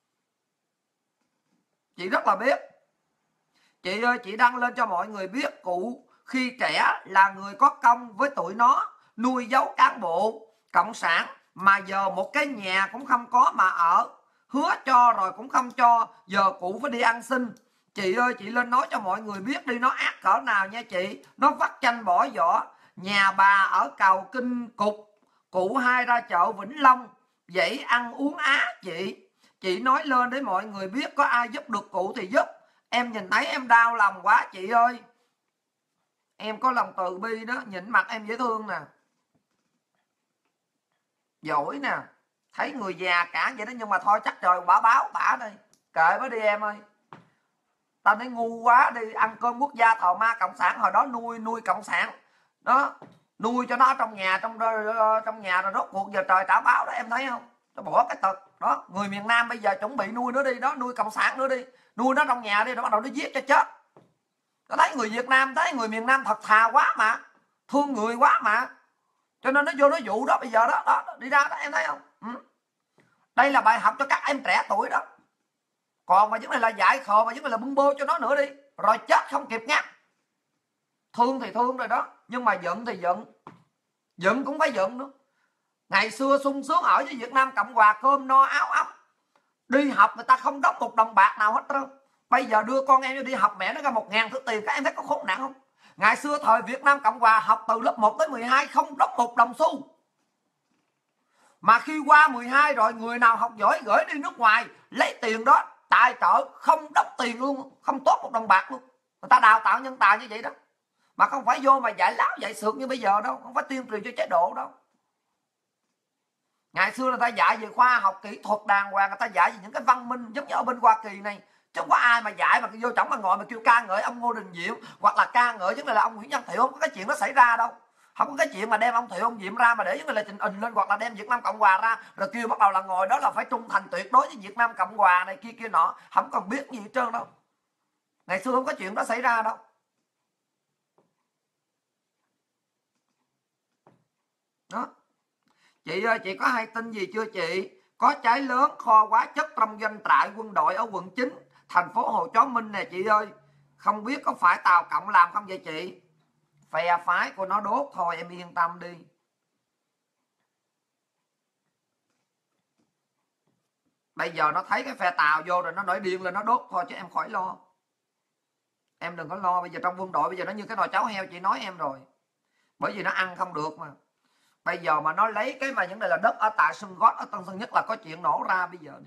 Chị rất là biết. Chị ơi, chị đăng lên cho mọi người biết cụ khi trẻ là người có công với tụi nó, nuôi dấu cán bộ cộng sản, mà giờ một cái nhà cũng không có mà ở, hứa cho rồi cũng không cho, giờ cụ phải đi ăn xin. Chị ơi, chị lên nói cho mọi người biết đi, nó ác cỡ nào nha chị. Nó vắt chanh bỏ vỏ. Nhà bà ở Cầu Kinh Cục, cụ hai ra chợ Vĩnh Long, vậy ăn uống á chị. Chị nói lên để mọi người biết, có ai giúp được cụ thì giúp. Em nhìn thấy em đau lòng quá chị ơi. Em có lòng từ bi đó, nhìn mặt em dễ thương nè, giỏi nè, thấy người già cả vậy đó. Nhưng mà thôi chắc trời bả báo bả đây, kệ bả đi em ơi. Tao thấy ngu quá, đi ăn cơm quốc gia thờ ma cộng sản. Hồi đó nuôi nuôi cộng sản đó, nuôi cho nó ở trong nhà, trong trong nhà rồi rốt cuộc giờ trời trả báo đó, em thấy không? Nó bỏ cái tật đó. Người miền Nam bây giờ chuẩn bị nuôi nó đi đó, nuôi cộng sản nữa đi, nuôi nó trong nhà đi, rồi bắt đầu nó giết cho chết. Nó thấy người Việt Nam, thấy người miền Nam thật thà quá mà, thương người quá mà, cho nên nó vô nó dụ đó bây giờ đó, đó đi ra đó, em thấy không? Ừ. Đây là bài học cho các em trẻ tuổi đó. Còn mà vấn đề là dạy khờ, mà vấn đề là bưng bô cho nó nữa đi, rồi chết không kịp nha. Thương thì thương rồi đó, nhưng mà giận thì giận, giận cũng phải giận nữa. Ngày xưa sung sướng ở với Việt Nam Cộng Hòa, cơm no áo ấm, đi học người ta không đóng một đồng bạc nào hết trơn. Bây giờ đưa con em đi học mẹ nó ra một ngàn thứ tiền, các em thấy có khốn nạn không? Ngày xưa thời Việt Nam Cộng Hòa học từ lớp một tới mười hai không đóng một đồng xu. Mà khi qua mười hai rồi, người nào học giỏi gửi đi nước ngoài, lấy tiền đó tài trợ, không đóng tiền luôn, không tốt một đồng bạc luôn. Người ta đào tạo nhân tài như vậy đó, mà không phải vô mà dạy láo dạy sược như bây giờ đâu, không phải tuyên truyền cho chế độ đâu. Ngày xưa người ta dạy về khoa học kỹ thuật đàng hoàng, người ta dạy về những cái văn minh giống như ở bên Hoa Kỳ này. Chứ không có ai mà dạy mà vô trỏng mà ngồi mà kêu ca ngợi ông Ngô Đình Diệm, hoặc là ca ngợi giống như là ông Nguyễn Văn Thiệu, không có cái chuyện đó xảy ra đâu. Không có cái chuyện mà đem ông Thiệu ông Diệm ra mà để những người là trình hình lên, hoặc là đem Việt Nam Cộng Hòa ra rồi kêu bắt đầu là ngồi đó là phải trung thành tuyệt đối với Việt Nam Cộng Hòa này kia kia nọ. Không cần biết gì hết trơn đâu. Ngày xưa không có chuyện đó xảy ra đâu. Đó. Chị ơi, chị có hay tin gì chưa chị? Có cháy lớn kho hóa chất trong doanh trại quân đội ở quận chín thành phố Hồ Chí Minh nè chị ơi. Không biết có phải Tàu Cộng làm không vậy chị? Phe phái của nó đốt thôi, em yên tâm đi. Bây giờ nó thấy cái phe Tàu vô rồi nó nổi điên lên nó đốt thôi chứ em khỏi lo. Em đừng có lo. Bây giờ trong quân đội bây giờ nó như cái nồi cháo heo, chị nói em rồi. Bởi vì nó ăn không được mà. Bây giờ mà nó lấy cái mà những này là đất ở tại Sân Gót ở Tân Sơn Nhất là có chuyện nổ ra bây giờ.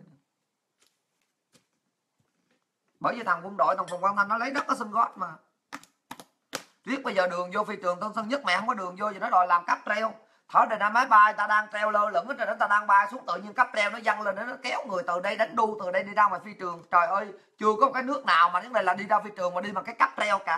Bởi vì thằng quân đội thằng Phùng Quang Thanh nó lấy đất ở Sân Gót mà. Riết bây giờ đường vô phi trường Tân Sơn Nhất mẹ không có đường vô, thì nó đòi làm cáp treo. Thở đây là máy bay ta đang treo lơ lửng ở trên đó, ta đang bay xuống tự nhiên cáp treo nó văng lên nó kéo người từ đây đánh đu từ đây đi ra ngoài phi trường. Trời ơi, chưa có cái nước nào mà những này là đi ra phi trường mà đi bằng cái cáp treo cả.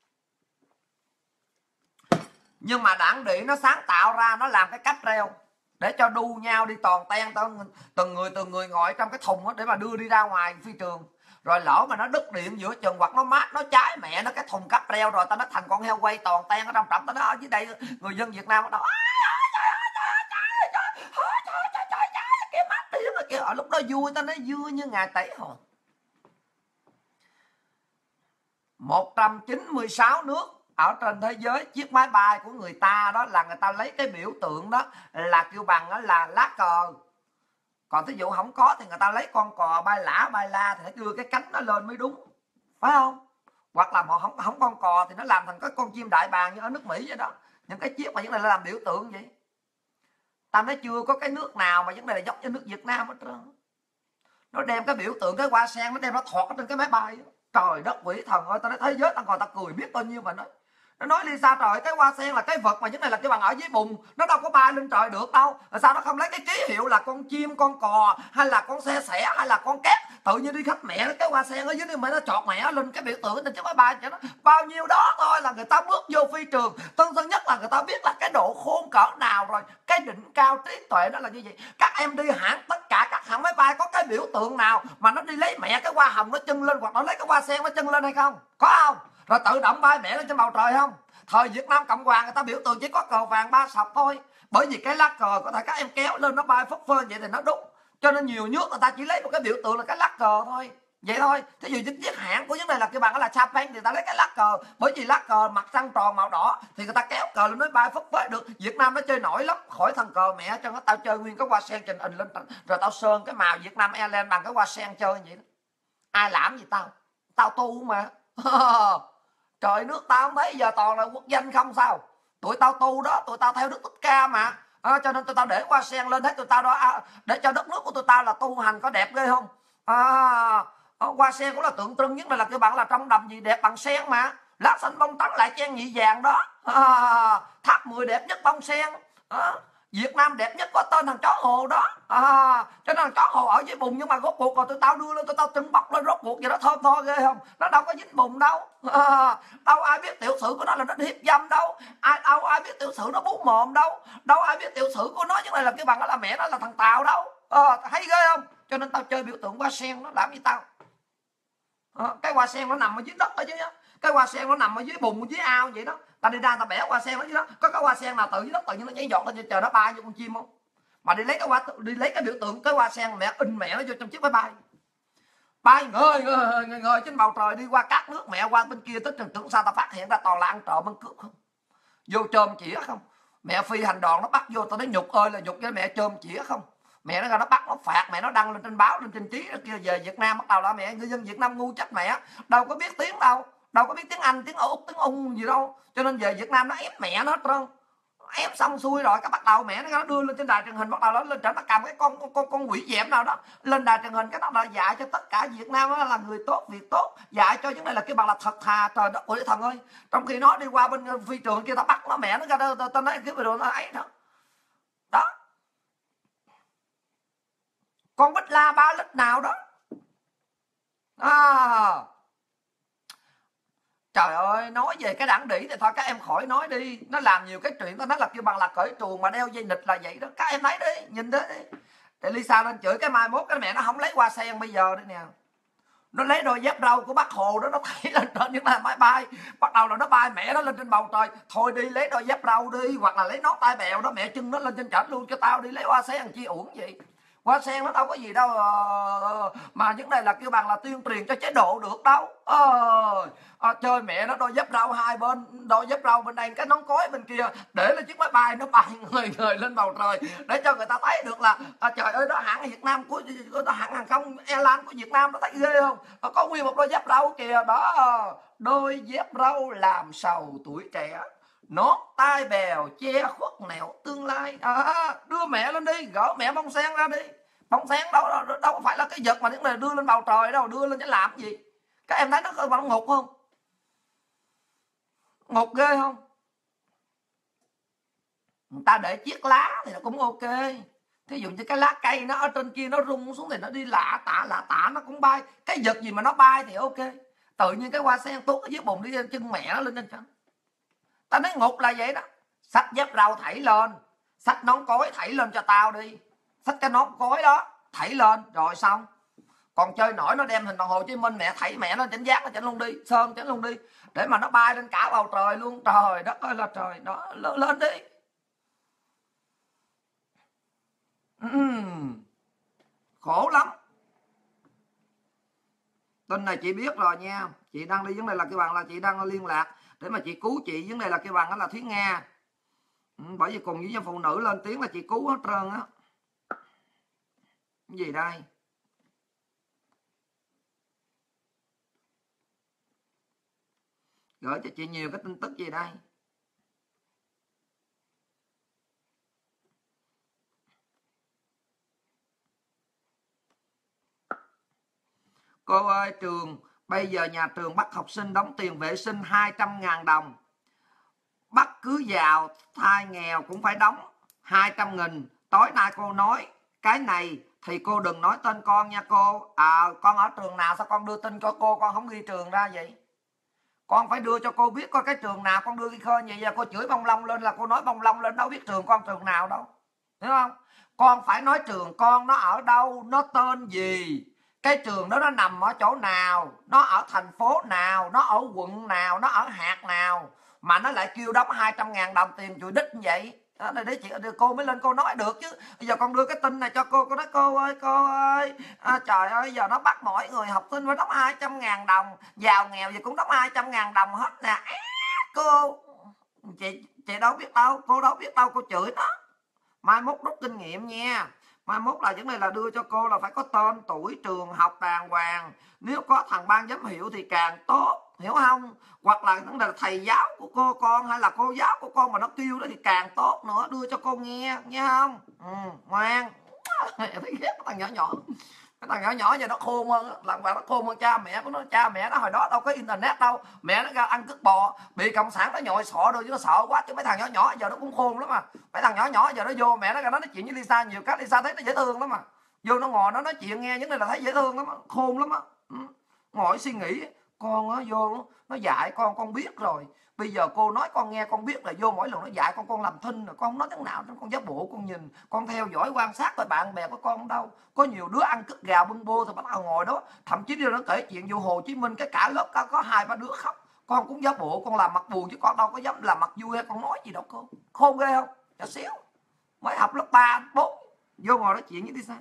Nhưng mà đảng địa nó sáng tạo ra, nó làm cái cáp treo để cho đu nhau đi toàn ten từng người từng người ngồi trong cái thùng đó để mà đưa đi ra ngoài phi trường. Rồi lỡ mà nó đứt điện giữa chừng hoặc nó mát nó cháy mẹ nó cái thùng cáp treo rồi ta nó thành con heo quay toàn ten ở trong trọng. Ta nó ở dưới đây người dân Việt Nam ở kia ở lúc đó vui, ta nói vui như ngày tẩy hồi. một trăm chín mươi sáu nước ở trên thế giới chiếc máy bay của người ta đó là người ta lấy cái biểu tượng đó là kêu bằng đó là lá cờ. Còn thí dụ không có thì người ta lấy con cò bay lả bay la thì nó đưa cái cánh nó lên mới đúng, phải không? Hoặc là họ không không con cò thì nó làm thành cái con chim đại bàng như ở nước Mỹ vậy đó. Những cái chiếc mà những này là làm biểu tượng vậy. Ta nói chưa có cái nước nào mà những này là giống như nước Việt Nam hết trơn. Nó đem cái biểu tượng cái hoa sen nó đem nó thọt ở trên cái máy bay. Trời đất quỷ thần ơi, ta nói thế giới ta ngồi ta cười biết bao nhiêu mà nói. Nó nói Lisa trời, cái hoa sen là cái vật mà những này là cái bằng ở dưới bùn, nó đâu có bay lên trời được đâu. Rồi sao nó không lấy cái ký hiệu là con chim, con cò hay là con xe sẻ hay là con két, tự nhiên đi khắp mẹ cái hoa sen ở dưới đây mà nó chọt mẹ lên cái biểu tượng trên chiếc máy bay cho nó. Bao nhiêu đó thôi là người ta bước vô phi trường Tân Sơn Nhất là người ta biết là cái độ khôn cỡ nào rồi, cái đỉnh cao trí tuệ đó là như vậy. Các em đi hãng tất cả các hãng máy bay có cái biểu tượng nào mà nó đi lấy mẹ cái hoa hồng nó chân lên hoặc nó lấy cái hoa sen nó chân lên hay không? Có không? Rồi tự động bay mẹ lên trên bầu trời không? Thời Việt Nam Cộng Hòa người ta biểu tượng chỉ có cờ vàng ba sọc thôi. Bởi vì cái lá cờ có thể các em kéo lên nó bay phất phơ vậy thì nó đúng. Cho nên nhiều nước người ta chỉ lấy một cái biểu tượng là cái lá cờ thôi. Vậy thôi. Thí dụ những chiếc hãng của những này là cái bằng là Japan thì người ta lấy cái lá cờ. Bởi vì lá cờ mặt trăng tròn màu đỏ thì người ta kéo cờ lên nó bay phất phơ được. Việt Nam nó chơi nổi lắm. Khỏi thằng cờ mẹ cho nó tao chơi nguyên cái hoa sen trình hình lên rồi tao sơn cái màu Việt Nam Airlines bằng cái hoa sen chơi vậy đó. Ai làm gì tao? Tao tu mà. Trời, nước tao không thấy giờ toàn là quốc danh không sao. Tụi tao tu đó, tụi tao theo Đức Thích Ca mà. À, cho nên tụi tao để hoa sen lên hết tụi tao đó, à, để cho đất nước của tụi tao là tu hành có đẹp ghê không? À, hoa sen cũng là tượng trưng nhất là cái bạn là trong đầm gì đẹp bằng sen mà. Lá xanh bông trắng lại chen nhị vàng đó. À, tháp mười đẹp nhất bông sen. À, Việt Nam đẹp nhất có tên thằng chó hồ đó. À, cho nên thằng chó hồ ở dưới bùn nhưng mà rốt cuộc rồi tụi tao đưa lên tụi tao trưng bọc lên rốt cuộc vậy đó thơm tho ghê không? Nó đâu có dính bùn đâu. À, đâu ai biết tiểu sử của nó là nó hiếp dâm đâu. Ai đâu ai biết tiểu sử nó bú mồm đâu. Đâu ai biết tiểu sử của nó như này là cái bằng đó là mẹ nó là thằng Tàu đâu. À, thấy ghê không? Cho nên tao chơi biểu tượng hoa sen nó làm gì tao. À, cái hoa sen nó nằm ở dưới đất ở dưới đó. Cái hoa sen nó nằm ở dưới bùn ở dưới ao vậy đó. Ta đi ra ta bẻ hoa sen ở dưới đó. Có cái hoa sen nào tự dưới đất tự nhiên nó nhảy giọt lên trên trời nó bay như con chim không? Mà đi lấy cái hoa đi lấy cái biểu tượng cái hoa sen mẹ in mẹ nó vô trong chiếc máy bay. Bay ngơi ngơi ngơi, ngơi trên bầu trời đi qua các nước mẹ qua bên kia tới trường tưởng sao ta phát hiện ra toàn là ăn trộm ăn cướp không? Vô chôm chĩa không? Mẹ phi hành đoàn nó bắt vô tao nói nhục ơi là nhục cho mẹ chôm chĩa không? Mẹ nó ra nó bắt nó phạt mẹ nó đăng lên trên báo lên trên trí kia về Việt Nam bắt đầu là mẹ người dân Việt Nam ngu chết mẹ đâu có biết tiếng đâu đâu có biết tiếng Anh tiếng Úc tiếng Ung gì đâu cho nên về Việt Nam nó ép mẹ nó hết trơn ép xong xuôi rồi cái bắt đầu mẹ nó đưa lên trên đài truyền hình bắt đầu nó lên trở nó cầm cái con con con, con quỷ dẹm nào đó lên đài truyền hình cái nó là dạy cho tất cả Việt Nam đó là người tốt việc tốt dạy cho những này là cái bằng là thật thà trời đất quỷ thần ơi trong khi nó đi qua bên phi trường kia ta bắt nó mẹ nó ra đâu tao nói cái video nó ấy đó đó con bích la ba lít nào đó à, trời ơi, nói về cái đảng đỉ thì thôi các em khỏi nói đi. Nó làm nhiều cái chuyện, nó là kêu bằng là cởi truồng mà đeo dây nịt là vậy đó. Các em thấy đi, nhìn đó đi. Để Lisa lên chửi cái mai mốt cái mẹ nó không lấy hoa sen bây giờ đây nè. Nó lấy đôi dép râu của bác Hồ đó, nó thảy lên trên những là máy bay. Bắt đầu là nó bay mẹ nó lên trên bầu trời. Thôi đi lấy đôi dép râu đi, hoặc là lấy nón tai bèo đó, mẹ chân nó lên trên trển luôn cho tao đi. Lấy hoa sen làm chi uổng vậy. Hoa sen nó đâu có gì đâu mà những này là kêu bằng là tuyên truyền cho chế độ được đâu. Ờ, à, chơi mẹ nó đôi dép râu hai bên, đôi dép râu bên đây cái nón cối bên kia, để lên chiếc máy bay nó bay người người lên bầu trời để cho người ta thấy được là à, trời ơi, đó hãng Việt Nam của, của hãng hàng không airline của Việt Nam, nó thấy ghê không? À, có nguyên một đôi dép râu kìa đó, đôi dép râu làm sầu tuổi trẻ, nón tai bèo che khuất nẻo tương lai. À, đưa mẹ lên đi, gỡ mẹ bông sen ra đi. Bông sen đâu, đâu đâu phải là cái vật mà những người đưa lên bầu trời đâu, đưa lên để làm cái gì? Các em thấy nó nó ngục không? Ngục ghê không? Người ta để chiếc lá thì nó cũng ok. Thí dụ như cái lá cây nó ở trên kia nó rung xuống thì nó đi lạ tả lạ tả nó cũng bay. Cái vật gì mà nó bay thì ok. Tự nhiên cái hoa sen tuốt ở dưới bùn đi trên chân mẹ nó lên trên trán. Ta nói ngục là vậy đó. Xách dép râu thảy lên, xách nón cối thảy lên cho tao đi. Xách cái nón cối đó thảy lên rồi xong. Còn chơi nổi nó đem hình đồng Hồ Chí Minh mẹ thảy mẹ nó chỉnh giác nó chỉnh luôn đi, sơn chỉnh luôn đi, để mà nó bay lên cả bầu trời luôn. Trời đất ơi là trời, đó lên, lên đi. uhm. Khổ lắm. Tin này chị biết rồi nha. Chị đang đi vấn đề là cái bạn là chị đang liên lạc để mà chị cứu chị. Vấn đề là cái bạn đó là Thúy Nga. Ừ, bởi vì cùng với những phụ nữ lên tiếng là chị cứu hết trơn á. Cái gì đây? Gửi cho chị nhiều cái tin tức gì đây? Cô ơi, trường bây giờ nhà trường bắt học sinh đóng tiền vệ sinh hai trăm ngàn đồng. Bắt cứ giàu thai nghèo cũng phải đóng hai trăm nghìn. Tối nay cô nói cái này thì cô đừng nói tên con nha cô. À, con ở trường nào sao con đưa tin cho cô, con không ghi trường ra vậy? Con phải đưa cho cô biết coi cái trường nào con đưa ghi khơi. Vậy giờ cô chửi bông long lên là cô nói bông long lên, đâu biết trường con trường nào đâu. Hiểu không? Con phải nói trường con nó ở đâu, nó tên gì, cái trường đó nó nằm ở chỗ nào, nó ở thành phố nào, nó ở quận nào, nó ở hạt nào mà nó lại kêu đóng hai trăm ngàn đồng tiền chùi đít như vậy. Đó, để chị cô mới lên cô nói được chứ. Bây giờ con đưa cái tin này cho cô, cô nói cô ơi cô ơi à, trời ơi giờ nó bắt mỗi người học sinh phải đóng hai trăm ngàn đồng, giàu nghèo gì cũng đóng hai trăm ngàn đồng hết nè. À, cô chị chị đâu biết đâu, cô đâu biết đâu, cô chửi nó. Mai mốt rút kinh nghiệm nha. Mai mốt là vấn đề là đưa cho cô là phải có tên tuổi trường học đàng hoàng. Nếu có thằng ban giám hiệu thì càng tốt, hiểu không? Hoặc là vấn đề là thầy giáo của cô con hay là cô giáo của con mà nó kêu đó thì càng tốt nữa, đưa cho cô nghe, nghe không? Ừ, ngoan. Thấy ghét thằng nhỏ nhỏ. Cái thằng nhỏ nhỏ giờ nó khôn hơn, làm bạn nó khôn hơn cha mẹ của nó. Cha mẹ nó hồi đó đâu có internet đâu, mẹ nó ra ăn cướp bò bị cộng sản nó nhồi sọ rồi chứ nó sợ quá. Chứ mấy thằng nhỏ nhỏ giờ nó cũng khôn lắm mà. Mấy thằng nhỏ nhỏ giờ nó vô mẹ nó ra nó nói chuyện với Lisa nhiều cái Lisa thấy nó dễ thương lắm mà. Vô nó ngồi nó nói chuyện nghe những này là thấy dễ thương lắm á, khôn lắm á. Ừ. Ngồi suy nghĩ con á, vô nó dạy con con biết rồi. Bây giờ cô nói con nghe con biết là vô mỗi lần nó dạy con con làm thinh rồi con không nói thế nào, con giáo bộ con nhìn con theo dõi quan sát coi bạn bè của con đâu. Có nhiều đứa ăn cất gà bưng bô thì bắt đầu ngồi đó, thậm chí nó kể chuyện vô Hồ Chí Minh cái cả lớp có, có hai ba đứa khóc. Con cũng giáo bộ con làm mặt buồn chứ con đâu có dám làm mặt vui hay con nói gì đâu cô. Khôn ghê không? Nhỏ xíu mới học lớp ba bốn vô ngồi nói chuyện với đi sao.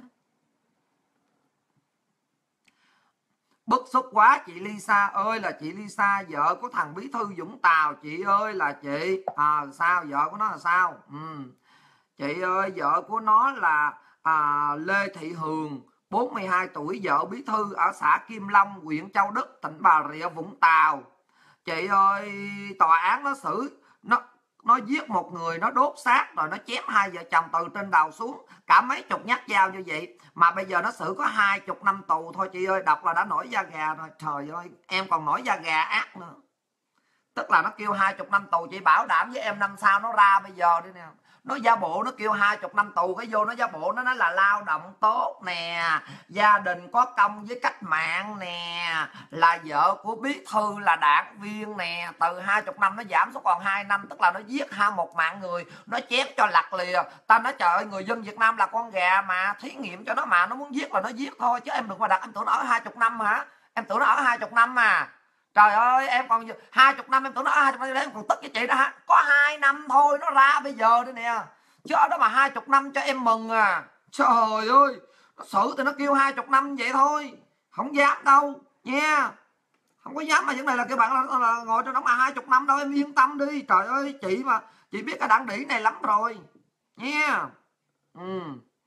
Bức xúc quá chị Lisa ơi, là chị Lisa vợ của thằng bí thư Vũng Tàu. Chị ơi là chị à, sao vợ của nó là sao? Ừ. Chị ơi vợ của nó là à, Lê Thị Hường bốn mươi hai tuổi, vợ bí thư ở xã Kim Long, huyện Châu Đức, tỉnh Bà Rịa Vũng Tàu. Chị ơi tòa án nó xử nó nó giết một người, nó đốt xác rồi nó chém hai vợ chồng từ trên đầu xuống cả mấy chục nhát dao như vậy mà bây giờ nó xử có hai chục năm tù thôi. Chị ơi đọc là đã nổi da gà rồi. Trời ơi em còn nổi da gà ác nữa. Tức là nó kêu hai chục năm tù, chị bảo đảm với em năm sau nó ra bây giờ đi nè, nó giả bộ nó kêu hai chục năm tù, cái vô nó giả bộ nó nói là lao động tốt nè, gia đình có công với cách mạng nè, là vợ của bí thư là đảng viên nè, từ hai chục năm nó giảm xuống còn hai năm, tức là nó giết hai một mạng người, nó chém cho lặt lìa. Ta nói trời ơi, người dân Việt Nam là con gà mà, thí nghiệm cho nó mà, nó muốn giết là nó giết thôi, chứ em đừng có đặt em tưởng nó ở hai chục năm hả? Em tưởng nó ở hai chục năm mà. Trời ơi, em còn hai chục năm, em tưởng nó ở hai chục năm em còn tức với chị đó hả? Có hai năm thôi, nó ra bây giờ đây nè. Chứ ở đó mà hai chục năm cho em mừng à. Trời ơi, nó xử thì nó kêu hai chục năm vậy thôi, không dám đâu nha. Không có dám, mà vấn đề là cái bạn là, là ngồi trong đó mà hai chục năm đâu, em yên tâm đi. Trời ơi, chị mà chị biết cái đảng đỉ này lắm rồi nha. Ừ.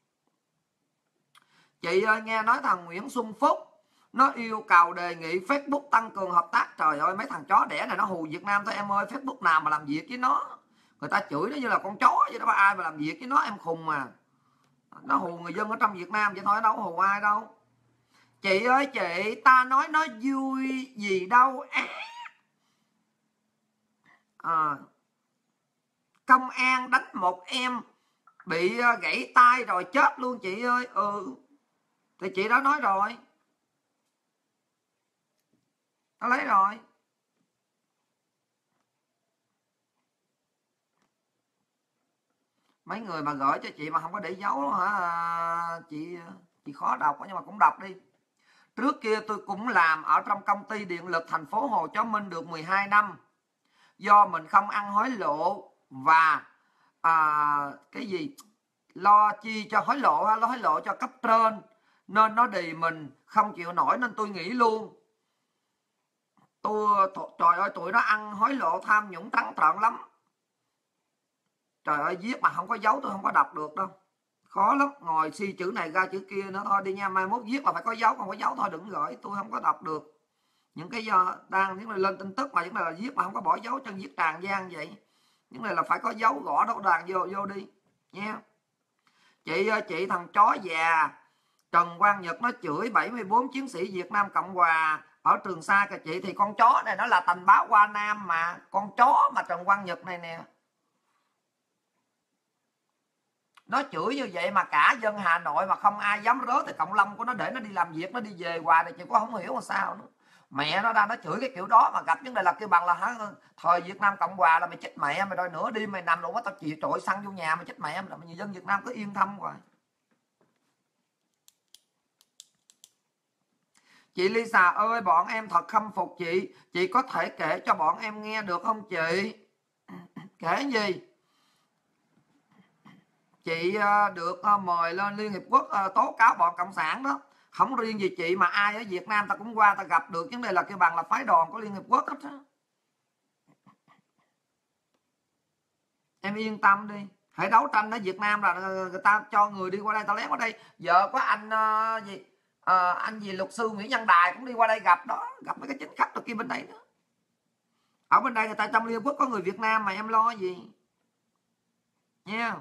Chị ơi, nghe nói thằng Nguyễn Xuân Phúc nó yêu cầu đề nghị Facebook tăng cường hợp tác. Trời ơi, mấy thằng chó đẻ này nó hù Việt Nam thôi em ơi. Facebook nào mà làm việc với nó, người ta chửi nó như là con chó vậy đó, mà ai mà làm việc với nó em khùng mà. Nó hù người dân ở trong Việt Nam vậy thôi, đâu có hù ai đâu. Chị ơi chị, ta nói nó vui gì đâu á. À, công an đánh một em bị gãy tay rồi chết luôn chị ơi. Ừ, thì chị đã nói rồi, nó lấy rồi. Mấy người mà gửi cho chị mà không có để dấu hả, chị chị khó đọc nhưng mà cũng đọc đi. Trước kia tôi cũng làm ở trong công ty điện lực thành phố Hồ Chí Minh được mười hai năm. Do mình không ăn hối lộ và à, cái gì lo chi cho hối lộ, lo hối lộ cho cấp trên, nên nó đì mình không chịu nổi nên tôi nghỉ luôn. Tôi trời ơi, tụi nó ăn hối lộ tham nhũng trắng trợn lắm. Trời ơi, viết mà không có dấu tôi không có đọc được đâu, khó lắm. Ngồi si chữ này ra chữ kia nữa thôi đi nha. Mai mốt viết là phải có dấu, không có dấu thôi đừng gửi, tôi không có đọc được. Những cái do đang những lên tin tức mà những này là viết mà không có bỏ dấu, chân viết tràn gian vậy. Những này là phải có dấu gõ đâu đàn vô vô đi nha. Chị ơi chị, thằng chó già Trần Quang Nhật nó chửi bảy mươi bốn chiến sĩ Việt Nam Cộng Hòa ở Trường Sa kìa chị. Thì con chó này nó là tình báo Hoa Nam mà, con chó mà Trần Quang Nhật này nè, nó chửi như vậy mà cả dân Hà Nội mà không ai dám rớ thì cộng long của nó để nó đi làm việc, nó đi về hoài này chị có không hiểu là sao nữa. Mẹ nó ra nó chửi cái kiểu đó mà gặp vấn đề là kêu bằng là hả, thời Việt Nam Cộng Hòa là mày chết mẹ mày rồi, nửa đêm mày nằm luôn á tao chịu trội xăng vô nhà mày chết mẹ mày, người dân Việt Nam cứ yên tâm hoài. Chị Lisa ơi, bọn em thật khâm phục chị, chị có thể kể cho bọn em nghe được không chị? Kể gì? Chị được mời lên Liên Hiệp Quốc tố cáo bọn Cộng sản đó. Không riêng gì chị mà ai ở Việt Nam ta cũng qua ta gặp được vấn đề là kêu bằng là phái đoàn của Liên Hiệp Quốc hết á. Em yên tâm đi, hãy đấu tranh ở Việt Nam là người ta cho người đi qua đây, ta lén qua đây. Vợ có anh uh, gì uh, anh gì luật sư Nguyễn Văn Đài cũng đi qua đây gặp đó, gặp mấy cái chính khách ở kia bên đây nữa. Ở bên đây người ta trong Liên Hiệp Quốc có người Việt Nam mà em lo gì nha. Yeah.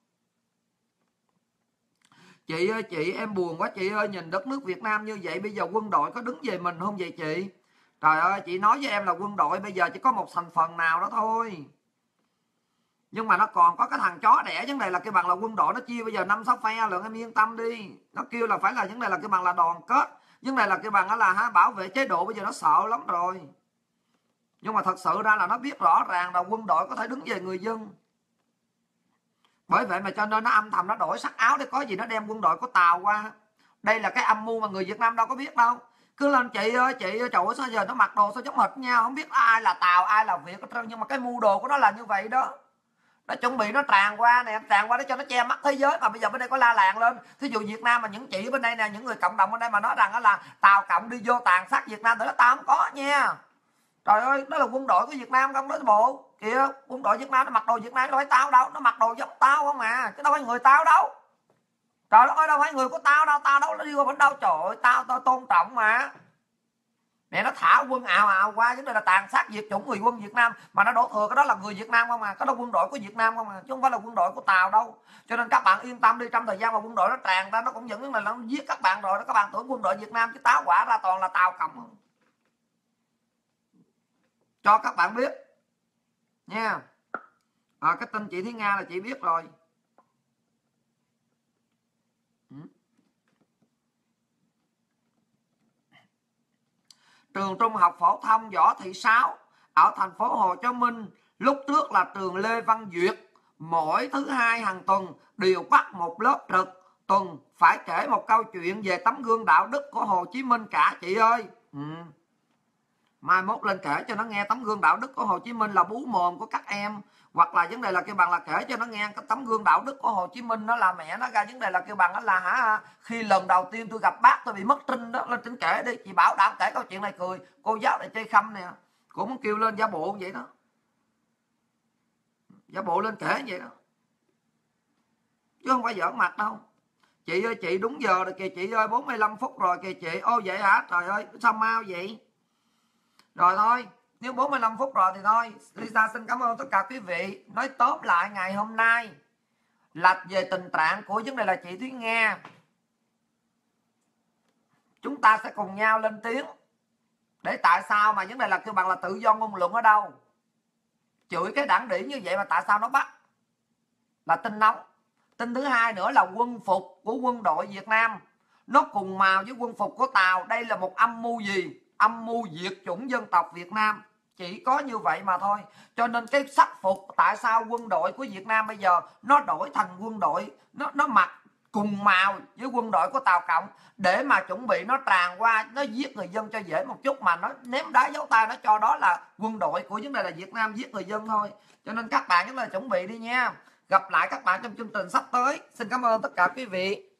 Chị ơi chị, em buồn quá chị ơi, nhìn đất nước Việt Nam như vậy bây giờ quân đội có đứng về mình không vậy chị? Trời ơi, chị nói với em là quân đội bây giờ chỉ có một thành phần nào đó thôi, nhưng mà nó còn có cái thằng chó đẻ vấn đề là cái bằng là quân đội nó chia bây giờ năm sáu phe lượng, em yên tâm đi. Nó kêu là phải là vấn đề là cái bằng là đoàn kết, vấn đề là cái bằng là ha, bảo vệ chế độ, bây giờ nó sợ lắm rồi. Nhưng mà thật sự ra là nó biết rõ ràng là quân đội có thể đứng về người dân. Bởi vậy mà cho nên nó âm thầm nó đổi sắc áo để có gì nó đem quân đội của Tàu qua. Đây là cái âm mưu mà người Việt Nam đâu có biết đâu. Cứ lên chị ơi chị ơi, trời ơi sao giờ nó mặc đồ sao giống hệt nhau, không biết ai là Tàu ai là Việt hết trơn, nhưng mà cái mưu đồ của nó là như vậy đó. Nó chuẩn bị nó tràn qua nè, tràn qua để cho nó che mắt thế giới. Mà bây giờ bên đây có la làng lên, thí dụ Việt Nam mà những chị bên đây nè, những người cộng đồng bên đây mà nói rằng là Tàu cộng đi vô tàn sát Việt Nam thì nó tao không có nha. Trời ơi, đó là quân đội của Việt Nam không đó bộ kìa, quân đội Việt Nam nó mặc đồ Việt Nam đâu phải tao đâu, nó mặc đồ giống tao không à, chứ đâu phải người tao đâu. Trời đất ơi, đâu phải người của tao đâu, tao đâu nó đi qua bên đâu. Trời ơi, tao tao tôn trọng mà. Mẹ nó thả quân ào ào qua, chứ đây là tàn sát diệt chủng người quân Việt Nam, mà nó đổ thừa cái đó là người Việt Nam không à, cái đó quân đội của Việt Nam không à, chứ không phải là quân đội của Tàu đâu. Cho nên các bạn yên tâm đi, trong thời gian mà quân đội nó tràn ra nó cũng vẫn là nó giết các bạn rồi đó, các bạn tưởng quân đội Việt Nam chứ táo quả ra toàn là Tàu cộng không. Cho các bạn biết nha. À, cái tin chị Thúy Nga là chị biết rồi. Ừ. Trường Trung học phổ thông Võ Thị Sáu ở thành phố Hồ Chí Minh, lúc trước là trường Lê Văn Duyệt, mỗi thứ hai hàng tuần đều bắt một lớp trực tuần phải kể một câu chuyện về tấm gương đạo đức của Hồ Chí Minh cả chị ơi. Ừ. Mai mốt lên kể cho nó nghe tấm gương đạo đức của Hồ Chí Minh là bú mồm của các em, hoặc là vấn đề là kêu bằng là kể cho nó nghe cái tấm gương đạo đức của Hồ Chí Minh nó là mẹ nó ra, vấn đề là kêu bằng đó là hả, khi lần đầu tiên tôi gặp bác tôi bị mất trinh đó, lên trinh kể đi, chị bảo đảm kể câu chuyện này cười, cô giáo lại chơi khăm nè, cũng muốn kêu lên giả bộ vậy đó, giả bộ lên kể vậy đó, chứ không phải giỡn mặt đâu. Chị ơi, chị đúng giờ rồi kìa chị ơi, bốn mươi lăm phút rồi kìa chị. Ô vậy hả, trời ơi sao mau vậy. Rồi thôi, nếu bốn mươi lăm phút rồi thì thôi, Lisa xin cảm ơn tất cả quý vị. Nói tóm lại ngày hôm nay là về tình trạng của vấn đề là chị Thúy Nga. Chúng ta sẽ cùng nhau lên tiếng để tại sao mà vấn đề là kêu bằng là tự do ngôn luận ở đâu. Chửi cái đảng điển như vậy mà tại sao nó bắt, là tin nóng. Tin thứ hai nữa là quân phục của quân đội Việt Nam nó cùng màu với quân phục của Tàu. Đây là một âm mưu gì? Âm mưu diệt chủng dân tộc Việt Nam. Chỉ có như vậy mà thôi. Cho nên cái sắc phục tại sao quân đội của Việt Nam bây giờ nó đổi thành quân đội, nó nó mặc cùng màu với quân đội của Tàu Cộng, để mà chuẩn bị nó tràn qua, nó giết người dân cho dễ một chút, mà nó ném đá dấu tay nó cho đó là quân đội của vấn đề là Việt Nam giết người dân thôi. Cho nên các bạn chúng ta chuẩn bị đi nha. Gặp lại các bạn trong chương trình sắp tới. Xin cảm ơn tất cả quý vị.